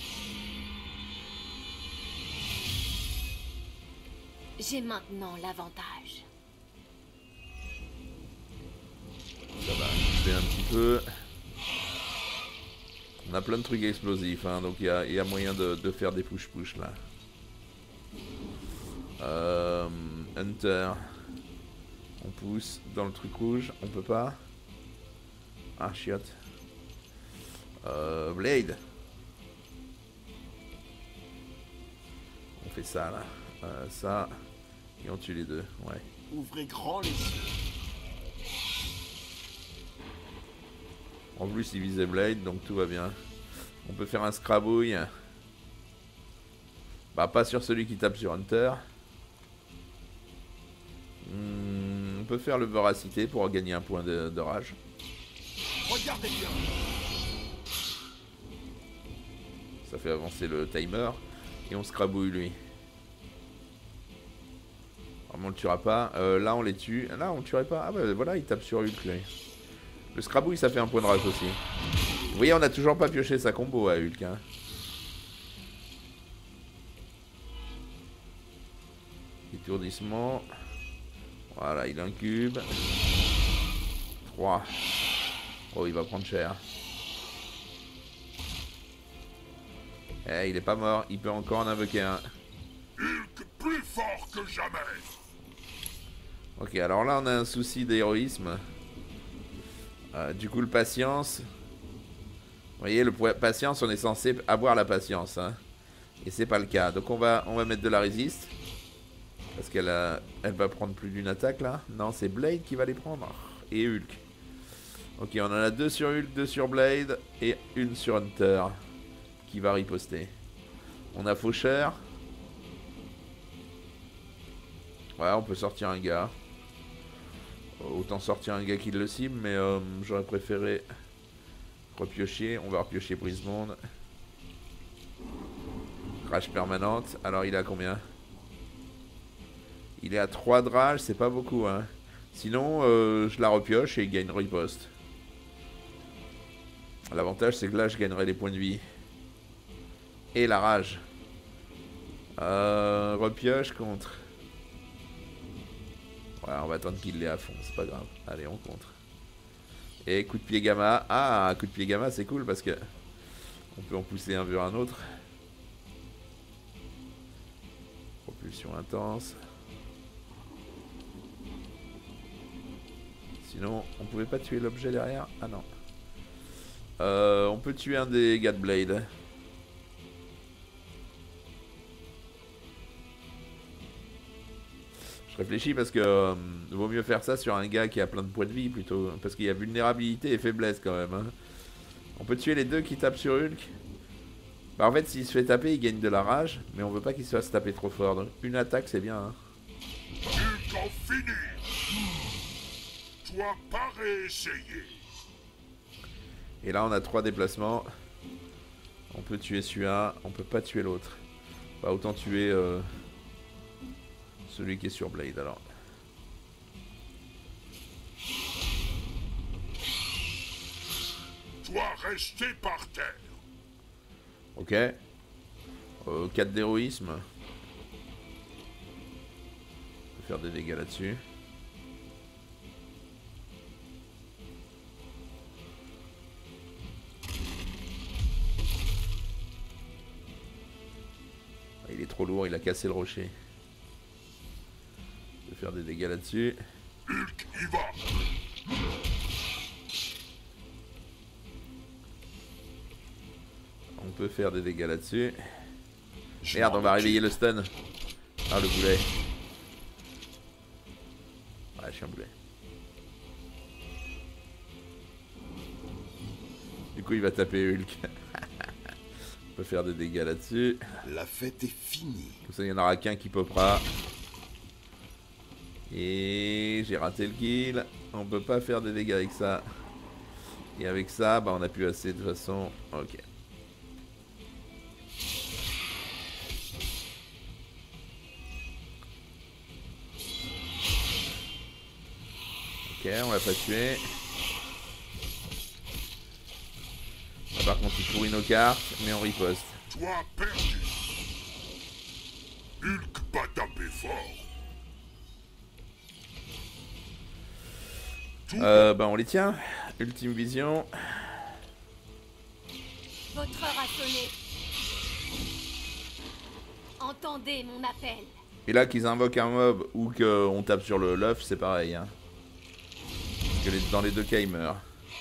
J'ai maintenant l'avantage. Ça va bouger un petit peu. On a plein de trucs explosifs, hein, donc il y, y a moyen de, de faire des push-push là. Euh, Hunter. On pousse dans le truc rouge, on peut pas. Ah, chiotte. Euh, Blade. On fait ça là. Euh, ça. Et on tue les deux, ouais. Ouvrez grand les yeux. En plus, il visait Blade, donc tout va bien. On peut faire un Scrabouille. Bah, pas sur celui qui tape sur Hunter. Hmm, on peut faire le voracité pour gagner un point de, de rage. Regardez bien. Ça fait avancer le timer. Et on Scrabouille lui. Vraiment, on le tuera pas. Euh, là, on les tue. Là, on le tuerait pas. Ah, bah voilà, il tape sur Hulk lui. Le Scrabouille, ça fait un point de rage aussi. Vous voyez, on n'a toujours pas pioché sa combo à Hulk. Hein. Étourdissement. Voilà, il incube. trois. Oh, il va prendre cher. Eh, il est pas mort. Il peut encore en invoquer un. Hulk plus fort que jamais. Ok, alors là, on a un souci d'héroïsme. Euh, du coup, le patience. Vous voyez, le patience, on est censé avoir la patience. Hein, et c'est pas le cas. Donc, on va, on va mettre de la résiste. Parce qu'elle a, elle va prendre plus d'une attaque là. Non, c'est Blade qui va les prendre. Et Hulk. Ok, on en a deux sur Hulk, deux sur Blade. Et une sur Hunter. Qui va riposter. On a Faucheur. Ouais, on peut sortir un gars. Autant sortir un gars qui le cible, mais euh, j'aurais préféré repiocher. On va repiocher Brisbane. Rage permanente. Alors il a combien? Il est à trois de rage, c'est pas beaucoup, hein. Sinon, euh, je la repioche et il gagne riposte. L'avantage, c'est que là, je gagnerai les points de vie. Et la rage. Euh, repioche contre. Ouais, on va attendre qu'il l'ait à fond, c'est pas grave. Allez, on contre. Et coup de pied gamma. Ah, coup de pied gamma, c'est cool parce que on peut en pousser un vers un autre. Propulsion intense. Sinon, on pouvait pas tuer l'objet derrière. Ah non. Euh, on peut tuer un des gars de Blade. Je réfléchis parce que euh, vaut mieux faire ça sur un gars qui a plein de points de vie plutôt. Parce qu'il y a vulnérabilité et faiblesse quand même. Hein. On peut tuer les deux qui tapent sur Hulk. Bah en fait, s'il se fait taper, il gagne de la rage. Mais on veut pas qu'il se fasse taper trop fort. Donc une attaque, c'est bien. Hein. Hulk en fini. Toi, pas réessayer. Et là, on a trois déplacements. On peut tuer celui-là. On peut pas tuer l'autre. Bah autant tuer... Euh... celui qui est sur Blade alors. Toi, rester par terre. Ok. Euh, quatre d'héroïsme. On peut faire des dégâts là-dessus. Il est trop lourd, il a cassé le rocher. Faire des dégâts là-dessus. Hulk, y va. On peut faire des dégâts là-dessus. Merde, on va réveiller le stun. Ah, le boulet. Ouais, je suis un boulet. Du coup, il va taper Hulk. On peut faire des dégâts là-dessus. La fête est finie. Comme ça, il n'y en aura qu'un qui popera. Et j'ai raté le kill. On peut pas faire des dégâts avec ça. Et avec ça, bah on a plus assez de toute façon. Ok. Ok, on l'a pas tué. Là, par contre, il pourrit nos cartes, mais on riposte. Toi, perdu. Hulk pas tapé fort. Euh, bah on les tient. Ultime vision. Votre heure a sonné. Entendez mon appel. Et là qu'ils invoquent un mob ou qu'on tape sur le l'œuf, c'est pareil. Hein. Parce que les, dans les deux cas, ils meurent.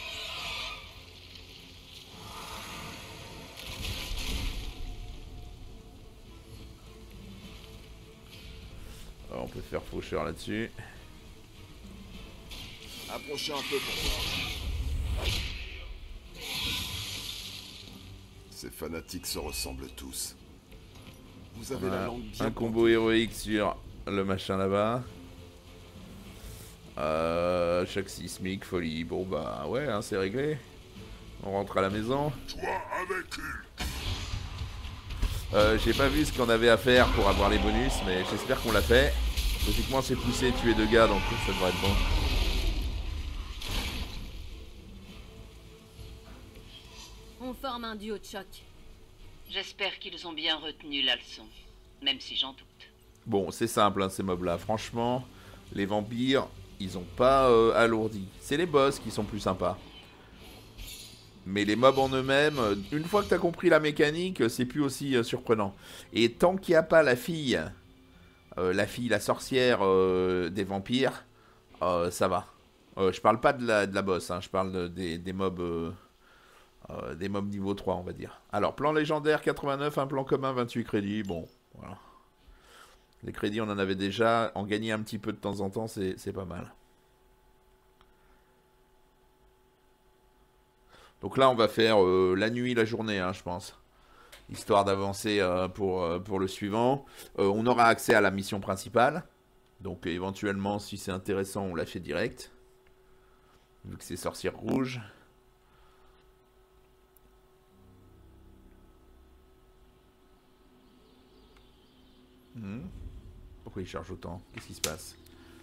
Alors, on peut faire faucheur là-dessus. Approchez un peu pour voir. Ces fanatiques se ressemblent tous. Vous avez Voilà. la langue bien Un combo héroïque sur le machin là-bas. Euh, choc sismique, folie. Bon bah ouais, hein, c'est réglé. On rentre à la maison. Toi avec Hulk. Euh, J'ai pas vu ce qu'on avait à faire pour avoir les bonus, mais j'espère qu'on l'a fait. Logiquement, c'est poussé, tuer deux gars, donc ça devrait être bon. On forme un duo de choc. J'espère qu'ils ont bien retenu la leçon, même si j'en doute. Bon, c'est simple, hein, ces mobs-là. Franchement, les vampires, ils ont pas euh, alourdi. C'est les boss qui sont plus sympas. Mais les mobs en eux-mêmes, une fois que t'as compris la mécanique, c'est plus aussi euh, surprenant. Et tant qu'il n'y a pas la fille, euh, la fille, la sorcière euh, des vampires, euh, ça va. Euh, je parle pas de la, de la boss, hein, je parle de, des, des mobs... Euh, Euh, des mobs niveau trois, on va dire. Alors, plan légendaire quatre-vingt-neuf, un plan commun vingt-huit crédits. Bon, voilà. Les crédits, on en avait déjà. En gagner un petit peu de temps en temps, c'est pas mal. Donc là, on va faire euh, la nuit, la journée, hein, je pense. Histoire d'avancer euh, pour, euh, pour le suivant. Euh, on aura accès à la mission principale. Donc, éventuellement, si c'est intéressant, on la fait direct. Vu que c'est sorcière rouge. Hmm. Pourquoi il charge autant? Qu'est-ce qui se passe?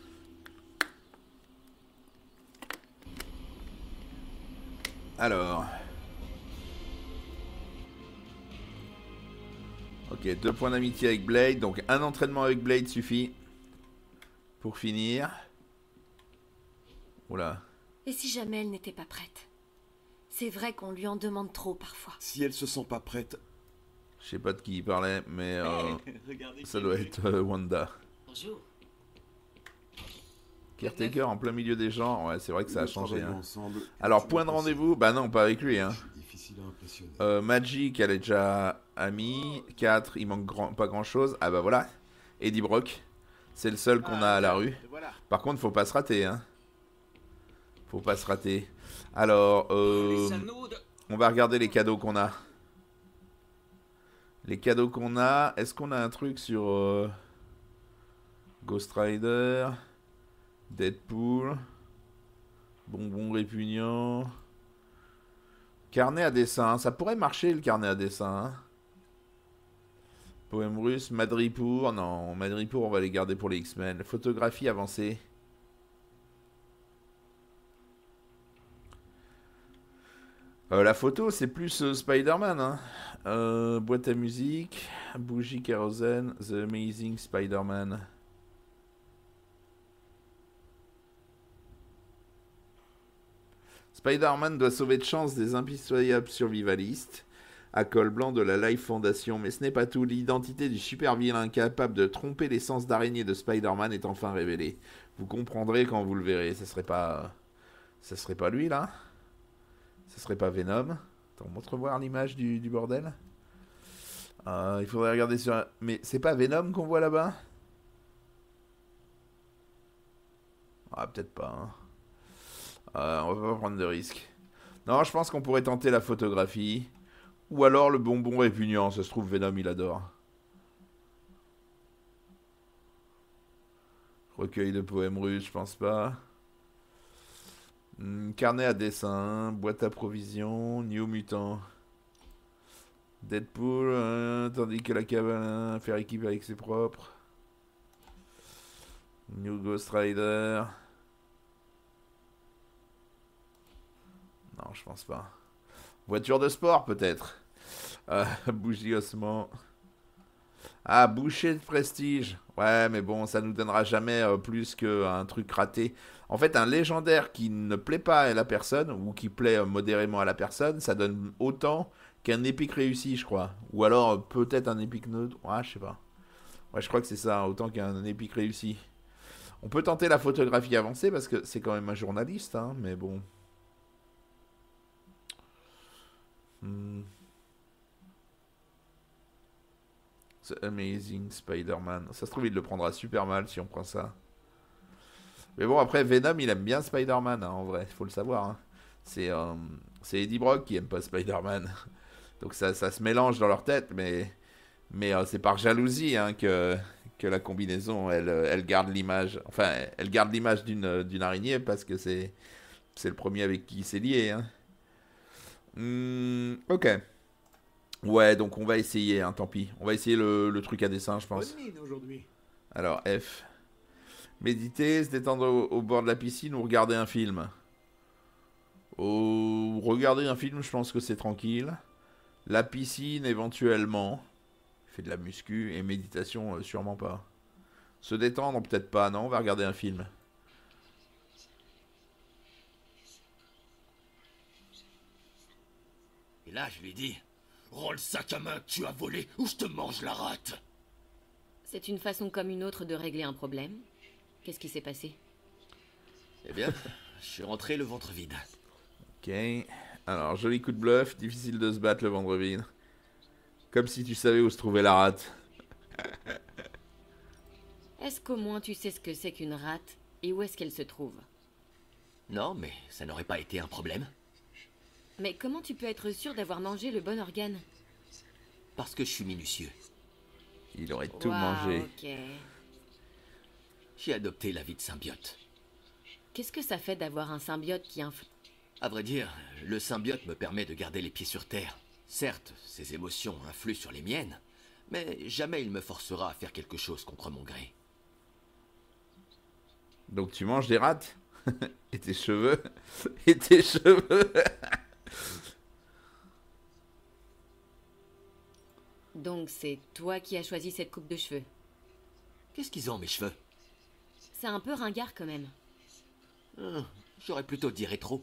Alors. Ok, deux points d'amitié avec Blade. Donc un entraînement avec Blade suffit. Pour finir. Oula. Et si jamais elle n'était pas prête? C'est vrai qu'on lui en demande trop parfois. Si elle se sent pas prête, Je sais pas de qui il parlait, mais euh, Regardez ça qui doit est être euh, Wanda. Bonjour. Caretaker en plein milieu des genres, ouais, c'est vrai que ça a nous changé. travaillons Hein. ensemble. Alors, Tu point de me conseilles. rendez-vous, bah non, pas avec lui. Hein. C'est difficile à impressionner. Euh, Magic, elle est déjà amie. quatre, il manque grand, pas grand chose. Ah bah voilà. Eddie Brock, c'est le seul qu'on a à la rue. Et voilà. Par contre, faut pas se rater. Hein. Faut pas se rater. Alors, euh, on va regarder les cadeaux qu'on a. Les cadeaux qu'on a. Est-ce qu'on a un truc sur euh, Ghost Rider, Deadpool, bonbon répugnant, carnet à dessin? Ça pourrait marcher le carnet à dessin. Hein. Poème russe, Madripour. Non, Madripour, on va les garder pour les X-Men. Photographie avancée. Euh, la photo, c'est plus euh, Spider-Man. Hein. Euh, boîte à musique, bougie kérosène, The Amazing Spider-Man. Spider-Man doit sauver de chance des impitoyables survivalistes à col blanc de la Life Foundation. Mais ce n'est pas tout. L'identité du super vilain capable de tromper les sens d'araignée de Spider-Man est enfin révélée. Vous comprendrez quand vous le verrez. Ça serait pas... Ça serait pas lui, là? Ça serait pas Venom? Attends, montre voir l'image du, du bordel. Euh, il faudrait regarder sur... Mais c'est pas Venom qu'on voit là-bas? Ah, peut-être pas. Hein. Euh, on va pas prendre de risques. Non, je pense qu'on pourrait tenter la photographie. Ou alors le bonbon répugnant. Ça se trouve, Venom, il adore. Recueil de poèmes russes, je pense pas. Hmm, carnet à dessin, boîte à provisions, New Mutant. Deadpool, hein, tandis que la cabane, hein, faire équipe avec ses propres. New Ghost Rider. Non, je pense pas. Voiture de sport, peut-être. Euh, bougie ossement. Ah, boucher de prestige. Ouais, mais bon, ça nous donnera jamais euh, plus qu'un truc raté. En fait, un légendaire qui ne plaît pas à la personne, ou qui plaît euh, modérément à la personne, ça donne autant qu'un épique réussi, je crois. Ou alors, euh, peut-être un épique neutre. Ouais, je sais pas. Ouais, je crois que c'est ça, autant qu'un épique réussi. On peut tenter la photographie avancée, parce que c'est quand même un journaliste, hein, mais bon. Hmm. The Amazing Spider-Man. Ça se trouve, il le prendra super mal si on prend ça. Mais bon, après, Venom, il aime bien Spider-Man, hein, en vrai. Il faut le savoir. Hein. C'est euh, c'est Eddie Brock qui aime pas Spider-Man. Donc ça, ça se mélange dans leur tête, mais, mais euh, c'est par jalousie hein, que, que la combinaison, elle, elle garde l'image. Enfin, elle garde l'image d'une d'une araignée parce que c'est c'est le premier avec qui il s'est lié. Hein. Hmm, ok. Ouais, donc on va essayer, hein, tant pis. On va essayer le, le truc à dessin, je pense. Bonne mine aujourd'hui. Alors, F. Méditer, se détendre au, au bord de la piscine ou regarder un film. Oh, regarder un film, je pense que c'est tranquille. La piscine, éventuellement. Fait de la muscu et méditation, euh, sûrement pas. Se détendre, peut-être pas, non, on va regarder un film. Et là, je lui dis, rends le sac à main que tu as volé ou je te mange la rate. C'est une façon comme une autre de régler un problème. Qu'est-ce qui s'est passé? Eh bien, je suis rentré le ventre vide. Ok. Alors, joli coup de bluff, difficile de se battre le ventre vide. Comme si tu savais où se trouvait la rate. Est-ce qu'au moins tu sais ce que c'est qu'une rate et où est-ce qu'elle se trouve? Non, mais ça n'aurait pas été un problème. Mais comment tu peux être sûr d'avoir mangé le bon organe? Parce que je suis minutieux. Il aurait tout Wow, mangé. Ok. J'ai adopté la vie de symbiote. Qu'est-ce que ça fait d'avoir un symbiote qui influe? À vrai dire, le symbiote me permet de garder les pieds sur terre. Certes, ses émotions influent sur les miennes, mais jamais il me forcera à faire quelque chose contre mon gré. Donc tu manges des rats. Et tes cheveux. Et tes cheveux. Donc c'est toi qui as choisi cette coupe de cheveux. Qu'est-ce qu'ils ont, mes cheveux? C'est un peu ringard quand même. Hum, J'aurais plutôt dit rétro.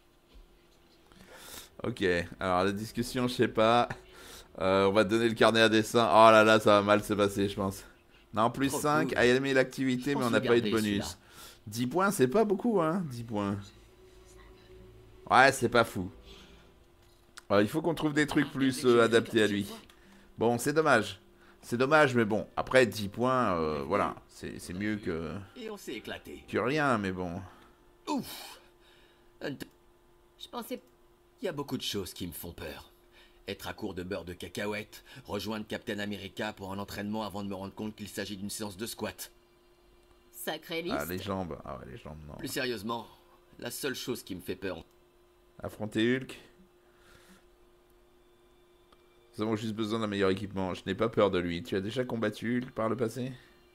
Ok, alors la discussion, je sais pas. Euh, on va donner le carnet à dessin. Oh là là, ça va mal se passer, je pense. Non, plus Trop cinq, cool. à aimer l'activité, Je mais pense on n'a le pas eu de garder, bonus. celui-là. dix points, c'est pas beaucoup, hein, dix points. Ouais, c'est pas fou. Euh, il faut qu'on trouve des trucs plus euh, adaptés à lui. Bon, c'est dommage. C'est dommage, mais bon. Après, dix points, euh, voilà. C'est c'est mieux que, Et on s'est éclaté. que rien, mais bon. Ouf. Un t- Je pensais... Il y a beaucoup de choses qui me font peur. Être à court de beurre de cacahuète, rejoindre Captain America pour un entraînement avant de me rendre compte qu'il s'agit d'une séance de squat. Sacrée liste. Ah, les jambes. Ah ouais, les jambes, non. Plus sérieusement, la seule chose qui me fait peur, Affronter Hulk. Nous avons juste besoin d'un meilleur équipement. Je n'ai pas peur de lui. Tu as déjà combattu Hulk par le passé?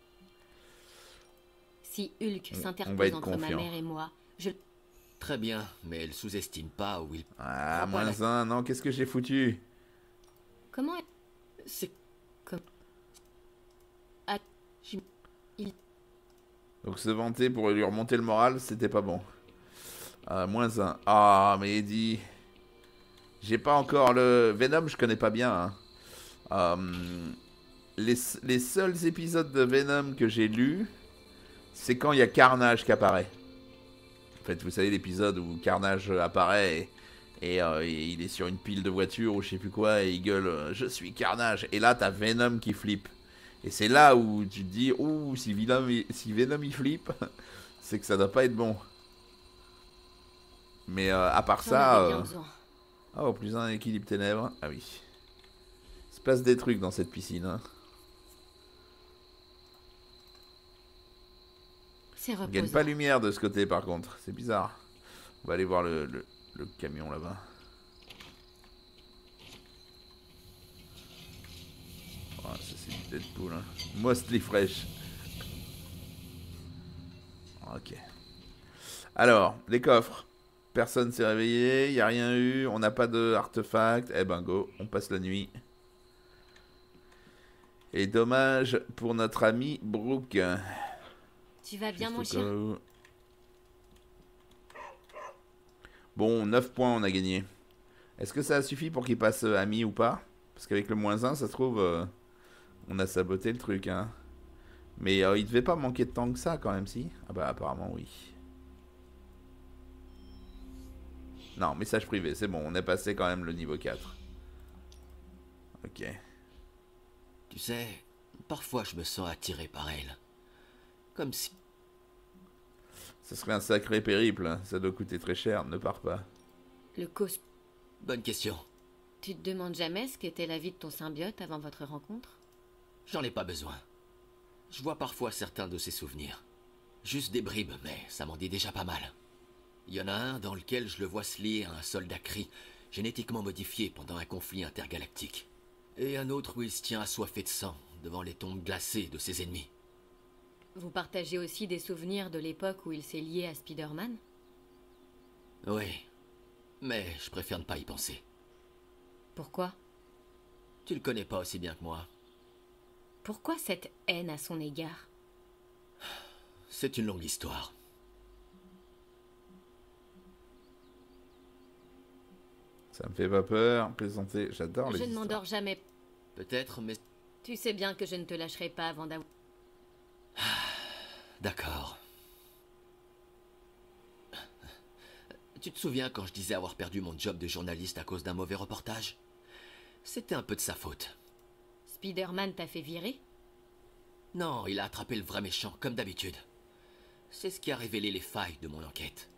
Si Hulk On- on va s'interpose être entre ma confiant. mère et moi, je... très bien, mais elle sous-estime pas ou il... Ah, Prends pas moins un. Non, qu'est-ce que j'ai foutu? Comment... C'est... Ah, je... Il... Donc se vanter pour lui remonter le moral, c'était pas bon. Ah, moins un. Ah, mais Eddie... J'ai pas encore le... Venom, je connais pas bien. Hein. Euh, les, les seuls épisodes de Venom que j'ai lus, c'est quand il y a Carnage qui apparaît. En fait, vous savez l'épisode où Carnage apparaît et, et, euh, et il est sur une pile de voitures ou je sais plus quoi et il gueule euh, « Je suis Carnage » et là t'as Venom qui flippe. Et c'est là où tu te dis « Ouh, si Venom, il- si Venom il flippe, c'est que ça doit pas être bon. » Mais euh, à part j'en ça... avais bien euh, besoin. Oh, plus un équilibre ténèbres. Ah oui. Il se passe des trucs dans cette piscine. Hein. C'est On gagne reposant. pas lumière de ce côté par contre. C'est bizarre. On va aller voir le, le, le camion là-bas. Oh, ça c'est du Deadpool. Hein. Mostly fresh. Ok. Alors, les coffres. Personne s'est réveillé, il n'y a rien eu, on n'a pas de artefact. Eh ben go, on passe la nuit. Et dommage pour notre ami Brooke. Tu vas bien, Juste mon au chien? cas où. Bon, neuf points on a gagné. Est-ce que ça suffit pour qu'il passe euh, ami ou pas? Parce qu'avec le moins un, ça se trouve, euh, on a saboté le truc. Hein. Mais euh, il devait pas manquer de temps que ça quand même, si? Ah bah apparemment oui. Non, message privé, c'est bon, on est passé quand même le niveau quatre. Ok. Tu sais, parfois je me sens attiré par elle. Comme si... Ce serait un sacré périple, hein. Ça doit coûter très cher, ne pars pas. Le cos... Bonne question. Tu te demandes jamais ce qu'était la vie de ton symbiote avant votre rencontre? J'en ai pas besoin. Je vois parfois certains de ses souvenirs. Juste des bribes, mais ça m'en dit déjà pas mal. Il y en a un dans lequel je le vois se lier à un soldat Kree, génétiquement modifié pendant un conflit intergalactique. Et un autre où il se tient assoiffé de sang, devant les tombes glacées de ses ennemis. Vous partagez aussi des souvenirs de l'époque où il s'est lié à Spider-Man? Oui, mais je préfère ne pas y penser. Pourquoi? Tu le connais pas aussi bien que moi. Pourquoi cette haine à son égard? C'est une longue histoire. Ça me fait pas peur, plaisanter, j'adore les Je ne histoires. m'endors jamais. Peut-être, mais... Tu sais bien que je ne te lâcherai pas avant d'avoir... D'accord. Tu te souviens quand je disais avoir perdu mon job de journaliste à cause d'un mauvais reportage? C'était un peu de sa faute. Spider-Man t'a fait virer? Non, il a attrapé le vrai méchant, comme d'habitude. C'est ce qui a révélé les failles de mon enquête.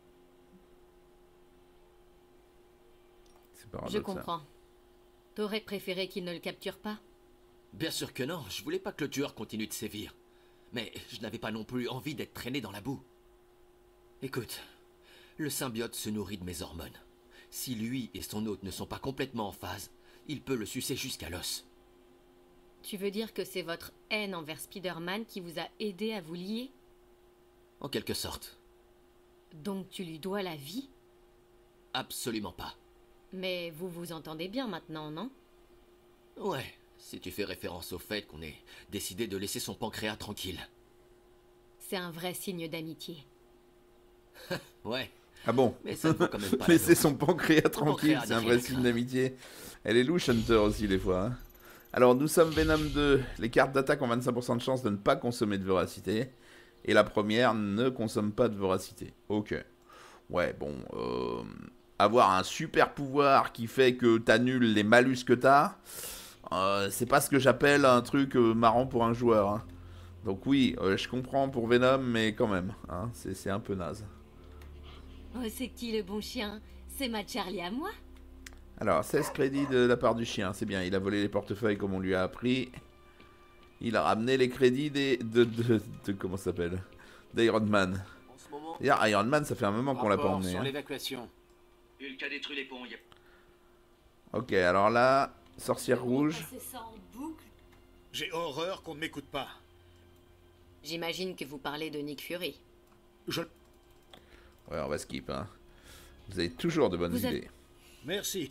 C'est Je paradoxal. comprends. T'aurais préféré qu'il ne le capture pas? Bien sûr que non, je voulais pas que le tueur continue de sévir. Mais je n'avais pas non plus envie d'être traîné dans la boue. Écoute, le symbiote se nourrit de mes hormones. Si lui et son hôte ne sont pas complètement en phase, il peut le sucer jusqu'à l'os. Tu veux dire que c'est votre haine envers Spider-Man qui vous a aidé à vous lier? En quelque sorte. Donc tu lui dois la vie? Absolument pas. Mais vous vous entendez bien maintenant, non? Ouais, si tu fais référence au fait qu'on ait décidé de laisser son pancréas tranquille. C'est un vrai signe d'amitié. Ouais. Ah bon? Mais ça ne vaut quand même pas la Laisser nôtre. son pancréas Son tranquille, pancréas c'est un n'a vrai rien à signe craindre. d'amitié. Elle est louche, Hunter, aussi, des fois. Hein. Alors, nous sommes Venom deux. Les cartes d'attaque ont vingt-cinq pour cent de chance de ne pas consommer de voracité. Et la première ne consomme pas de voracité. Ok. Ouais, bon. Euh, avoir un super pouvoir qui fait que t'annules les malus que t'as, euh, c'est pas ce que j'appelle un truc euh, marrant pour un joueur. Hein. Donc oui, euh, je comprends pour Venom, mais quand même. Hein, c'est un peu naze. Oh, c'est qui le bon chien? C'est ma Charlie à moi? Alors, seize crédits de la part du chien, c'est bien. Il a volé les portefeuilles comme on lui a appris. Il a ramené les crédits des, de, de, de, de comment ça s'appelle, d'Iron Man. En ce moment, D'ailleurs, Iron Man, ça fait un moment qu'on l'a pas Rapport emmené. sur Hein. l'évacuation. Hulk a détruit les ponts. Y a... Ok, alors là, sorcière rouge. C'est ça en boucle. J'ai horreur qu'on ne m'écoute pas. J'imagine que vous parlez de Nick Fury. Je... Ouais, on va skip. Hein. Vous avez toujours de bonnes Vous idées. Merci.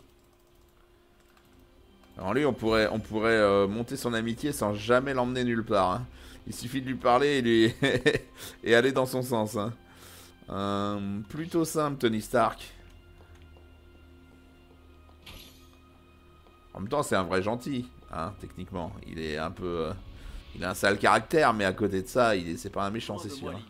Alors lui, on pourrait, on pourrait euh, monter son amitié sans jamais l'emmener nulle part. Hein. Il suffit de lui parler et, lui et aller dans son sens. Hein. Euh, plutôt simple, Tony Stark. En même temps, c'est un vrai gentil, hein, techniquement. Il est un peu... Euh, il a un sale caractère, mais à côté de ça, il c'est pas un méchant, c'est sûr. Hein.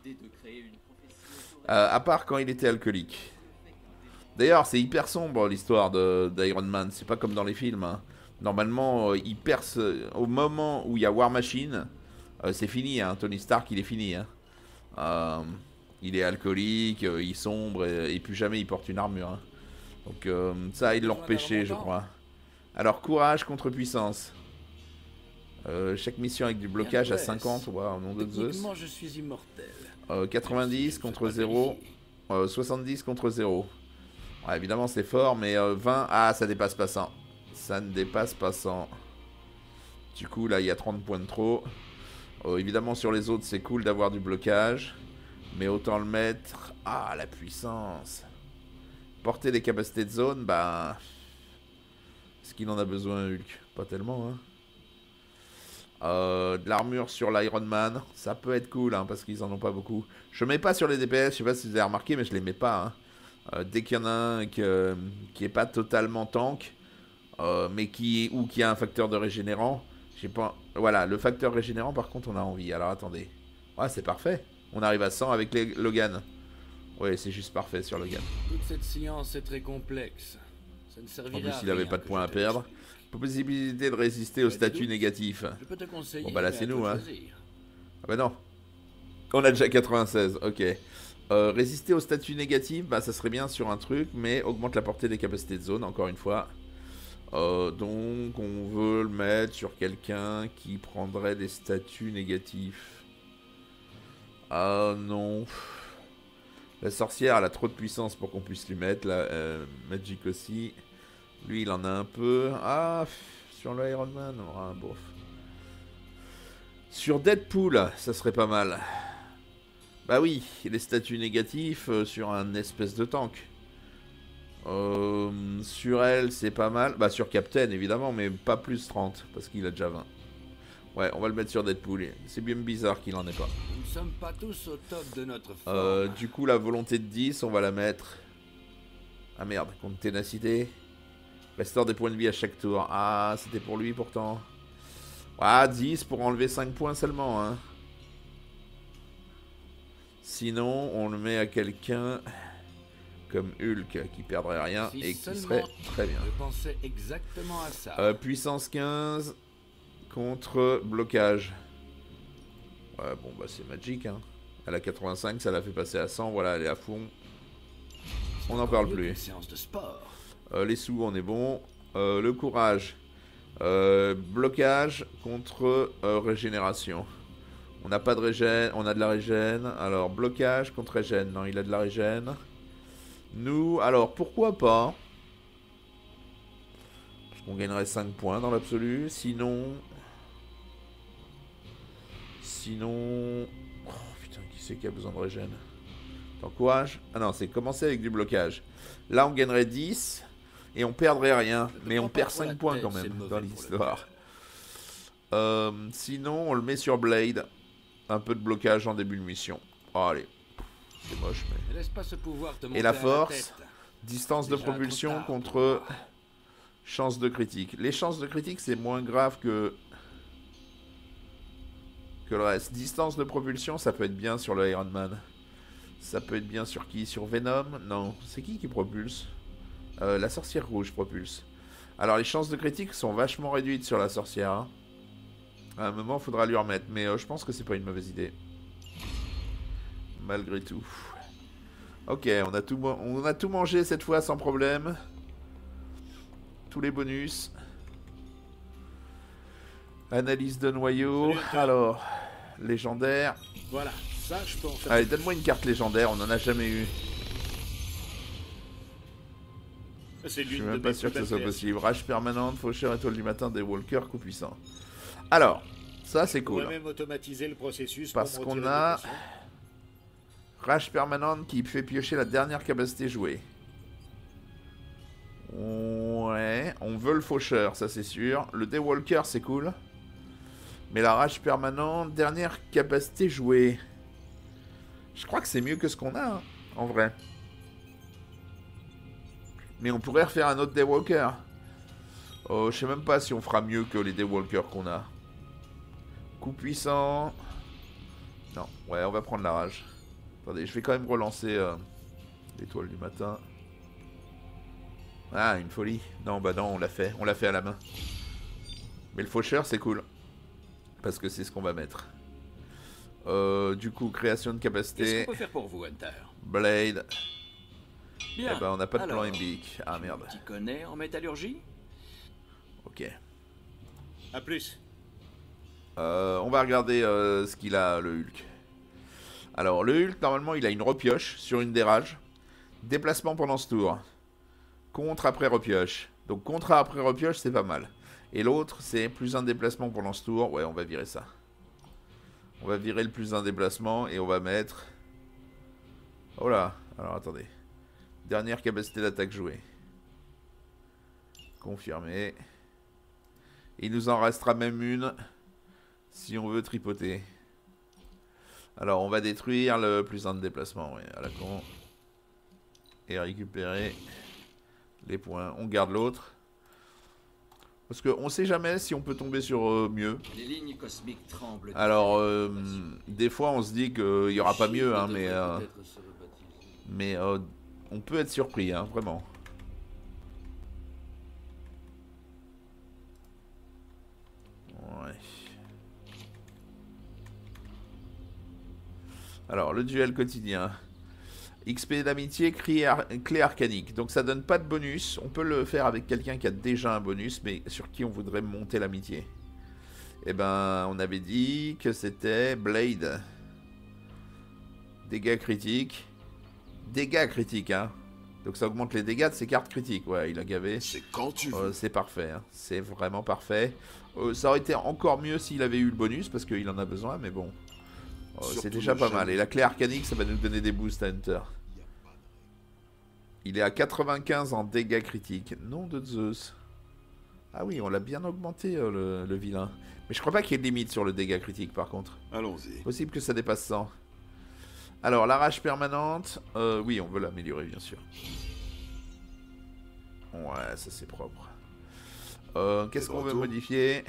Euh, à part quand il était alcoolique. D'ailleurs, c'est hyper sombre l'histoire d'Iron Man. C'est pas comme dans les films. Hein. Normalement, euh, il perce euh, au moment où il y a War Machine. Euh, c'est fini, hein. Tony Stark, il est fini. Hein. Euh, il est alcoolique, euh, il sombre et, et plus jamais il porte une armure. Hein. Donc euh, ça, ils l'ont repêché, je crois. Alors, courage contre puissance. Euh, chaque mission avec du blocage à cinquante. Waouh, nom de Zeus. Techniquement, je suis immortel. Euh, quatre-vingt-dix contre zéro. Euh, soixante-dix contre zéro. Ouais, évidemment, c'est fort, mais euh, vingt. Ah, ça dépasse pas cent. Ça ne dépasse pas cent. Du coup, là, il y a trente points de trop. Euh, évidemment, sur les autres, c'est cool d'avoir du blocage. Mais autant le mettre. Ah, la puissance. Porter des capacités de zone, bah. Est-ce qu'il en a besoin, Hulk? Pas tellement, hein. Euh, de l'armure sur l'Iron Man, ça peut être cool, hein, parce qu'ils en ont pas beaucoup. Je mets pas sur les D P S, je sais pas si vous avez remarqué, mais je les mets pas. Hein. Euh, dès qu'il y en a un qui, euh, qui est pas totalement tank, euh, mais qui ou qui a un facteur de régénérant, j'ai pas. Voilà, le facteur régénérant, par contre, on a envie. Alors attendez, ouais, c'est parfait. On arrive à cent avec les Logan. Ouais, c'est juste parfait sur Logan. Toute cette science est très complexe. Ça ne servira En plus, à il avait rien pas de que points je à te perdre. l'explique. Possibilité de résister au Tu as des statut doutes? négatif. Je peux te conseiller. Bon, bah là, mais c'est à nous, toi de hein. choisir. Ah bah non. On a déjà quatre-vingt-seize, ok. Euh, résister au statut négatif, bah ça serait bien sur un truc, mais augmente la portée des capacités de zone, encore une fois. Euh, donc on veut le mettre sur quelqu'un qui prendrait des statuts négatifs. Ah non. La sorcière, elle a trop de puissance pour qu'on puisse lui mettre. La euh, Magic aussi. Lui, il en a un peu. Ah, sur le Iron Man, on aura un bof. Sur Deadpool, ça serait pas mal. Bah oui, les statuts négatifs euh, sur un espèce de tank. Euh, sur elle, c'est pas mal. Bah sur Captain, évidemment, mais pas plus trente, parce qu'il a déjà vingt. Ouais, on va le mettre sur Deadpool. C'est bien bizarre qu'il en ait pas. Nous ne sommes pas tous au top de notre forme. Euh, du coup, la volonté de dix, on va la mettre... Ah merde, contre ténacité. Restaure des points de vie à chaque tour. Ah, c'était pour lui pourtant. Ah, dix pour enlever cinq points seulement. Hein. Sinon, on le met à quelqu'un comme Hulk qui perdrait rien Si et qui seulement serait très bien. Je pensais exactement à ça. Euh, puissance quinze contre blocage. Ouais, bon, bah c'est magique. Hein. Elle a quatre-vingt-cinq, ça l'a fait passer à cent. Voilà, elle est à fond. On n'en parle plus. Une séance de sport. Euh, les sous, on est bon. Euh, le courage. Euh, blocage contre euh, régénération. On n'a pas de régène. On a de la régène. Alors, blocage contre régène. Non, il a de la régène. Nous, alors, pourquoi pas? Parce qu'on gagnerait cinq points dans l'absolu. Sinon... Sinon... Oh, putain, qui c'est qui a besoin de régène? T'encourages? Ah non, c'est commencer avec du blocage. Là, on gagnerait dix et on perdrait rien. Mais on perd cinq points quand même dans l'histoire. Euh, sinon, on le met sur Blade. Un peu de blocage en début de mission. Oh, allez. C'est moche, mais... Laisse pas ce pouvoir te monter Et la à la force, tête. distance de Déjà trop propulsion tard, contre chance de critique. Les chances de critique, c'est moins grave que... que le reste. Distance de propulsion, ça peut être bien sur le Iron Man. Ça peut être bien sur qui? Sur Venom? Non. C'est qui qui propulse? euh, La sorcière rouge propulse. Alors, les chances de critique sont vachement réduites sur la sorcière. Hein. À un moment, il faudra lui remettre. Mais euh, je pense que c'est pas une mauvaise idée. Malgré tout. Ok, on a, tout, on a tout mangé cette fois sans problème. Tous les bonus. Analyse de noyau. Alors, légendaire. Voilà, ça je peux en faire. Allez, donne-moi une carte légendaire, on n'en a jamais eu. C'est Je suis l'une même de pas mes sûr que plus ce soit belles possible. Rage permanente, faucheur, étoile du matin, des walkers, coup puissant. Alors, ça c'est créations. On cool. va même automatiser le processus Parce pour me qu'on retirer a- des potions. Rage permanente qui fait piocher la dernière capacité jouée. Ouais, on veut le faucheur, ça c'est sûr. Le Daywalker c'est cool. Mais la rage permanente, dernière capacité jouée. Je crois que c'est mieux que ce qu'on a, hein, en vrai. Mais on pourrait refaire un autre Daywalker. Oh, je sais même pas si on fera mieux que les Daywalkers qu'on a. Coup puissant. Non, ouais, on va prendre la rage. Attendez, je vais quand même relancer euh, l'étoile du matin. Ah, une folie. Non, bah non, on l'a fait. On l'a fait à la main. Mais le faucheur, c'est cool. Parce que c'est ce qu'on va mettre. Euh, du coup, création de Qu'est-ce capacité. qu'on peut faire pour vous, Hunter? Blade. Bien. Eh ben, on n'a pas de plan Alors, Embic. Ah, merde. Tu connais en métallurgie? Ok. A plus. Euh, on va regarder euh, ce qu'il a, le Hulk. Alors, le Hulk, normalement, il a une repioche sur une des rages. Déplacement pendant ce tour. Contre après repioche. Donc, contre après repioche, c'est pas mal. Et l'autre, c'est plus un déplacement pendant ce tour. Ouais, on va virer ça. On va virer le plus un déplacement et on va mettre... Oh là. Alors, attendez. Dernière capacité d'attaque jouée. Confirmé. Il nous en restera même une si on veut tripoter. Alors, on va détruire le plus un de déplacement, ouais, à la con. Et récupérer les points. On garde l'autre. Parce qu'on sait jamais si on peut tomber sur euh, mieux. Les lignes cosmiques tremblent. Alors, euh, des fois, on se dit qu'il n'y aura pas mieux, hein, mais... Euh, mais euh, on peut être surpris, hein, vraiment. Ouais. Alors, le duel quotidien. X P d'amitié, clé, ar clé arcanique. Donc ça donne pas de bonus. On peut le faire avec quelqu'un qui a déjà un bonus, mais sur qui on voudrait monter l'amitié. Eh ben, on avait dit que c'était Blade. Dégâts critiques. Dégâts critiques, hein. Donc ça augmente les dégâts de ses cartes critiques. Ouais, il a gavé. C'est quand tu veux. Euh, c'est parfait, hein. C'est vraiment parfait. Euh, ça aurait été encore mieux s'il avait eu le bonus, parce qu'il en a besoin, mais bon. Euh, c'est déjà pas mal. Et la clé arcanique, ça va nous donner des boosts à Hunter. Il est à quatre-vingt-quinze en dégâts critiques. Nom de Zeus. Ah oui, on l'a bien augmenté, euh, le, le vilain. Mais je crois pas qu'il y ait de limite sur le dégât critique, par contre. Allons-y. Possible que ça dépasse cent. Alors, la rage permanente. Euh, oui, on veut l'améliorer, bien sûr. Ouais, ça c'est propre. Euh, Qu'est-ce qu'on veut modifier?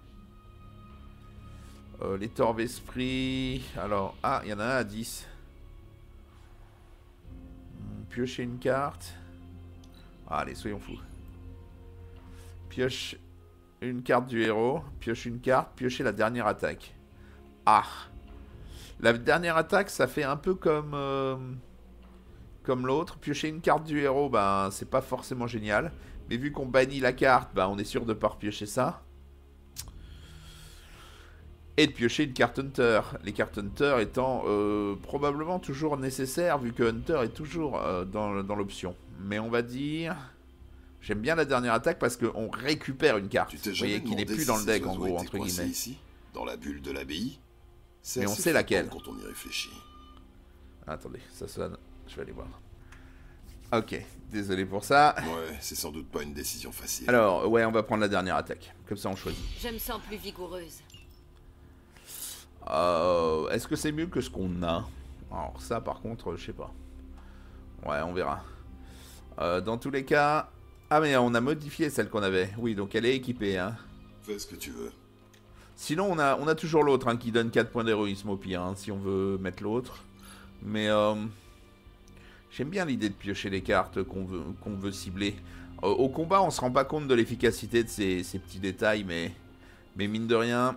euh, Les torts esprit. Alors, ah, il y en a un à dix. Piocher une carte. Ah, allez, soyons fous. Pioche une carte du héros. Pioche une carte. Piocher la dernière attaque. Ah. La dernière attaque, ça fait un peu comme... Euh, comme l'autre. Piocher une carte du héros, ben, c'est pas forcément génial. Mais vu qu'on bannit la carte, ben, on est sûr de pas repiocher ça. Et de piocher une carte Hunter. Les cartes Hunter étant euh, probablement toujours nécessaires, vu que Hunter est toujours euh, dans, dans l'option. Mais on va dire... J'aime bien la dernière attaque parce qu'on récupère une carte. Vous voyez, qui n'est plus dans le deck, en gros, entre guillemets. Ici, dans la bulle de l'abbaye. Mais on sait laquelle. Quand on y réfléchit. Attendez, ça sonne. Je vais aller voir. Ok, désolé pour ça. Ouais, c'est sans doute pas une décision facile. Alors, ouais, on va prendre la dernière attaque. Comme ça, on choisit. Je me sens plus vigoureuse. Euh, Est-ce que c'est mieux que ce qu'on a? Alors ça, par contre, je sais pas. Ouais, on verra. Euh, dans tous les cas... Ah, mais on a modifié celle qu'on avait. Oui, donc elle est équipée, hein. Fais ce que tu veux. Sinon, on a, on a toujours l'autre, hein, qui donne quatre points d'héroïsme au pire, hein, si on veut mettre l'autre. Mais, euh, j'aime bien l'idée de piocher les cartes qu'on veut, qu'on veut cibler. Euh, au combat, on se rend pas compte de l'efficacité de ces, ces petits détails, mais, mais mine de rien...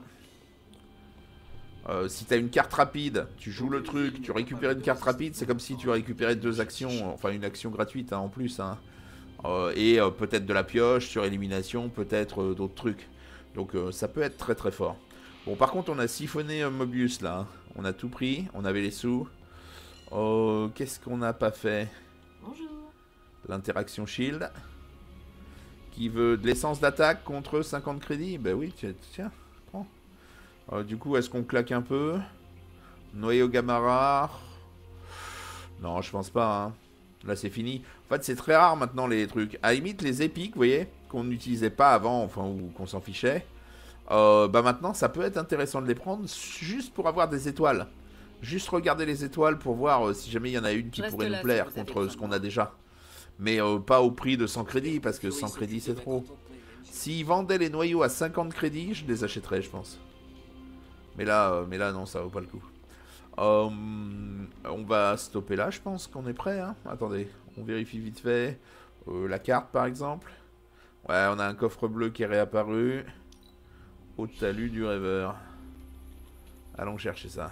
Euh, si t'as une carte rapide, tu joues le truc, tu récupères une carte rapide, c'est comme si tu récupérais deux actions, enfin une action gratuite hein, en plus. Hein. Euh, et euh, peut-être de la pioche sur élimination, peut-être euh, d'autres trucs. Donc euh, ça peut être très très fort. Bon, par contre, on a siphonné euh, Mobius là. Hein. On a tout pris, on avait les sous. Euh, Qu'est-ce qu'on n'a pas fait? Bonjour. L'interaction shield. Qui veut de l'essence d'attaque contre cinquante crédits. Ben oui, tiens, prends. Euh, du coup, est-ce qu'on claque un peu? Noyau gamma rare. Non, je pense pas. Hein. Là, c'est fini. En fait, c'est très rare maintenant les trucs. À la limite, les épiques, vous voyez, qu'on n'utilisait pas avant, enfin, ou qu'on s'en fichait. Euh, bah maintenant, ça peut être intéressant de les prendre juste pour avoir des étoiles. Juste regarder les étoiles pour voir euh, si jamais il y en a une qui pourrait nous plaire si contre ce qu'on a déjà. Mais euh, pas au prix de cent crédits, parce que cent crédits, c'est trop. S'ils vendaient les noyaux à cinquante crédits, je les achèterais, je pense. Mais là, euh, mais là non, ça vaut pas le coup. Euh, on va stopper là, je pense qu'on est prêt. Hein. Attendez, on vérifie vite fait. Euh, la carte, par exemple. Ouais, on a un coffre bleu qui est réapparu. Au talus du rêveur. Allons chercher ça.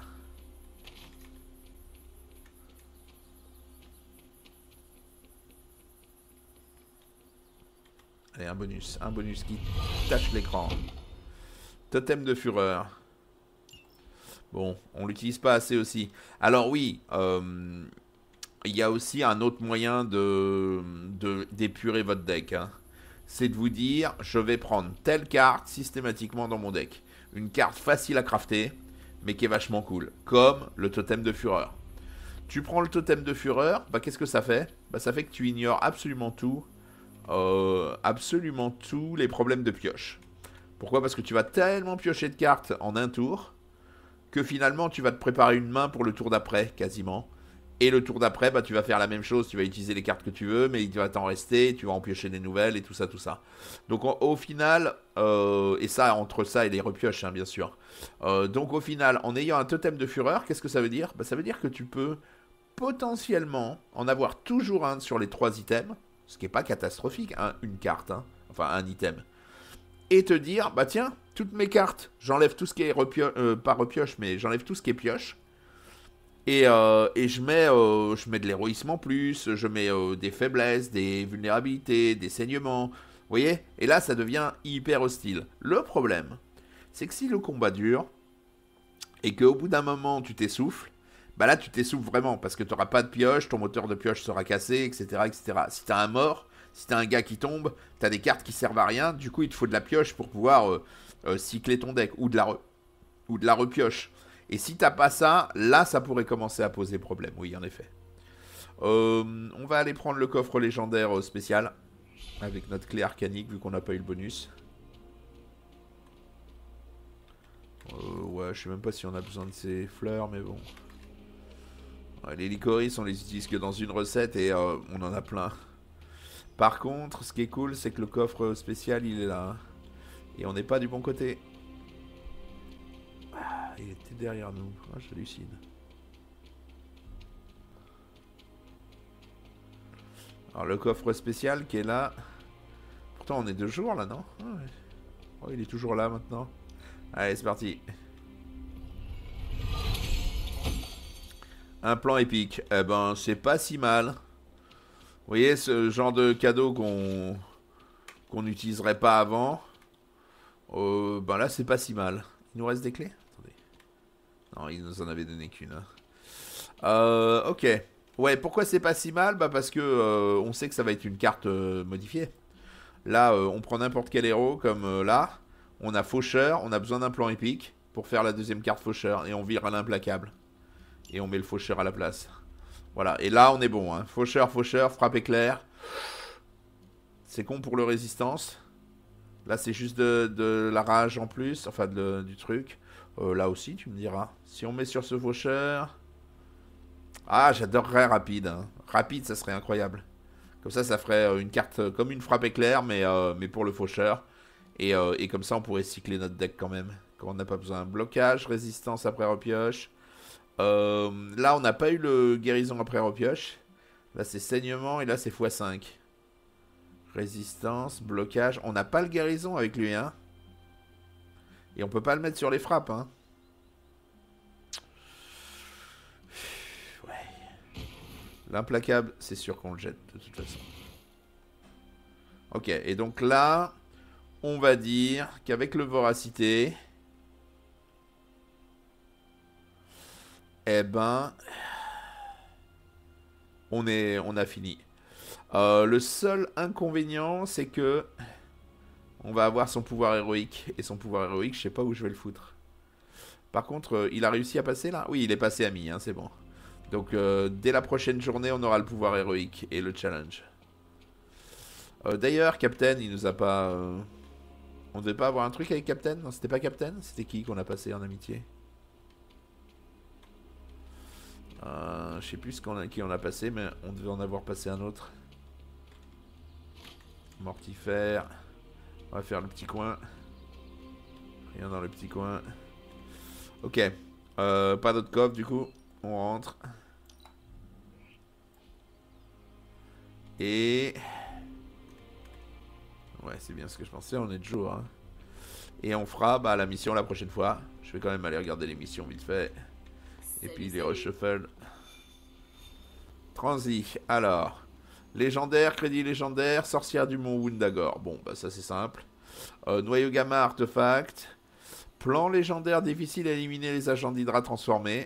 Allez, un bonus. Un bonus qui tâche l'écran. Totem de fureur. Bon, on l'utilise pas assez aussi. Alors oui, euh, il y a aussi un autre moyen de d'épurer votre deck. Hein. C'est de vous dire, je vais prendre telle carte systématiquement dans mon deck. Une carte facile à crafter, mais qui est vachement cool. Comme le totem de fureur. Tu prends le totem de fureur, bah qu'est-ce que ça fait? Bah ça fait que tu ignores absolument tout. Euh, absolument tous les problèmes de pioche. Pourquoi? Parce que tu vas tellement piocher de cartes en un tour... que finalement tu vas te préparer une main pour le tour d'après, quasiment. Et le tour d'après, bah, tu vas faire la même chose, tu vas utiliser les cartes que tu veux, mais il va t'en rester, tu vas en piocher des nouvelles et tout ça, tout ça. Donc au, au final, euh, et ça, entre ça et les repioches, hein, bien sûr. Euh, donc au final, en ayant un totem de fureur, qu'est-ce que ça veut dire? Bah, ça veut dire que tu peux potentiellement en avoir toujours un sur les trois items, ce qui n'est pas catastrophique, hein, une carte, hein, enfin un item. Et te dire, bah tiens, toutes mes cartes, j'enlève tout ce qui est repioche, euh, pas repioche, mais j'enlève tout ce qui est pioche. Et, euh, et je mets, euh, je mets de l'héroïsme en plus, je mets euh, des faiblesses, des vulnérabilités, des saignements. Vous voyez? Et là, ça devient hyper hostile. Le problème, c'est que si le combat dure, et qu'au bout d'un moment, tu t'essouffles, bah là, tu t'essouffles vraiment, parce que tu n'auras pas de pioche, ton moteur de pioche sera cassé, et cetera, et cetera. Si tu as un mort... Si t'as un gars qui tombe, t'as des cartes qui servent à rien, du coup il te faut de la pioche pour pouvoir euh, euh, cycler ton deck, ou de la, re ou de la repioche. Et si t'as pas ça, là ça pourrait commencer à poser problème, oui en effet. Euh, on va aller prendre le coffre légendaire euh, spécial, avec notre clé arcanique vu qu'on n'a pas eu le bonus. Euh, ouais, je sais même pas si on a besoin de ces fleurs, mais bon. Ouais, les licorices on les utilise que dans une recette et euh, on en a plein. Par contre, ce qui est cool, c'est que le coffre spécial, il est là. Et on n'est pas du bon côté. Ah, il était derrière nous. Ah, j'hallucine. Alors, le coffre spécial qui est là. Pourtant, on est deux jours là, non? Ah, ouais. Oh, il est toujours là maintenant. Allez, c'est parti. Un plan épique. Eh ben, c'est pas si mal. Vous voyez, ce genre de cadeau qu'on qu'on n'utiliserait pas avant, euh, ben là, c'est pas si mal. Il nous reste des clés? Attendez. Non, il nous en avait donné qu'une. Hein. Euh, ok. Ouais, pourquoi c'est pas si mal? Bah parce que euh, on sait que ça va être une carte euh, modifiée. Là, euh, on prend n'importe quel héros, comme euh, là. On a Faucheur, on a besoin d'un plan épique pour faire la deuxième carte Faucheur. Et on vire à l'implacable. Et on met le Faucheur à la place. Voilà, et là on est bon, hein. Faucheur, faucheur, frappe éclair. C'est con pour le résistance. Là c'est juste de, de la rage en plus, enfin de, du truc. Euh, là aussi tu me diras. Si on met sur ce faucheur... Ah, j'adorerais rapide, hein. Rapide, ça serait incroyable. Comme ça, ça ferait une carte comme une frappe éclair, mais, euh, mais pour le faucheur. Et, euh, et comme ça, on pourrait cycler notre deck quand même. Quand on n'a pas besoin. Blocage, résistance après repioche. Euh, là, on n'a pas eu le guérison après repioche. Là, c'est saignement et là, c'est fois cinq. Résistance, blocage. On n'a pas le guérison avec lui, hein. Et on peut pas le mettre sur les frappes, hein. L'implacable, c'est sûr qu'on le jette, de toute façon. Ok, et donc là, on va dire qu'avec le voracité, eh ben, on, est, on a fini. Euh, le seul inconvénient, c'est que on va avoir son pouvoir héroïque. Et son pouvoir héroïque, je sais pas où je vais le foutre. Par contre, euh, il a réussi à passer là? Oui, il est passé ami, hein, c'est bon. Donc, euh, dès la prochaine journée, on aura le pouvoir héroïque et le challenge. Euh, D'ailleurs, Captain, il nous a pas... Euh... On devait pas avoir un truc avec Captain? Non, c'était pas Captain? C'était qui qu'on a passé en amitié? euh, Je sais plus ce qu'on a, qui on a passé, mais on devait en avoir passé un autre. Mortifère. On va faire le petit coin. Rien dans le petit coin. Ok. Euh, pas d'autre coffre, du coup. On rentre. Et... Ouais, c'est bien ce que je pensais, on est de jour. Hein. Et on fera bah, la mission la prochaine fois. Je vais quand même aller regarder les missions vite fait. Et puis les reshuffle. Transi. Alors. Légendaire, crédit légendaire, sorcière du mont Wundagore. Bon, bah ça c'est simple. Euh, noyau gamma, artefact. Plan légendaire, difficile à éliminer les agents d'Hydra transformés.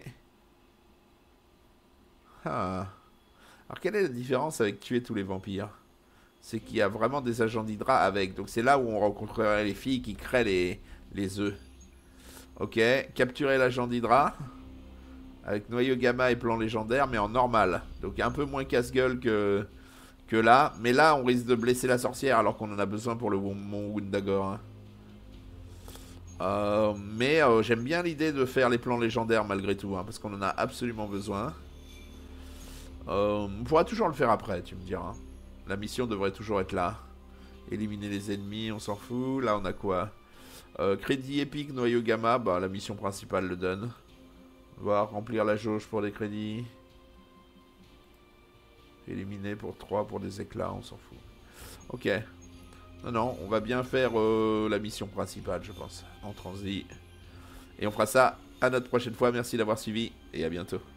Ah. Alors quelle est la différence avec tuer tous les vampires? C'est qu'il y a vraiment des agents d'Hydra avec. Donc c'est là où on rencontrerait les filles qui créent les, les œufs. Ok, capturer l'agent d'Hydra. Avec noyau gamma et plan légendaire, mais en normal. Donc un peu moins casse-gueule que, que là. Mais là, on risque de blesser la sorcière alors qu'on en a besoin pour le mont Wundagore. Hein. Euh, mais euh, j'aime bien l'idée de faire les plans légendaires malgré tout. Hein, parce qu'on en a absolument besoin. Euh, on pourra toujours le faire après, tu me diras. La mission devrait toujours être là. Éliminer les ennemis, on s'en fout. Là, on a quoi? euh, Crédit épique, noyau gamma. Bah, la mission principale le donne. On va remplir la jauge pour des crédits. Éliminer pour trois pour des éclats, on s'en fout. Ok. Non, non, on va bien faire euh, la mission principale, je pense. En transit. Et on fera ça à notre prochaine fois. Merci d'avoir suivi et à bientôt.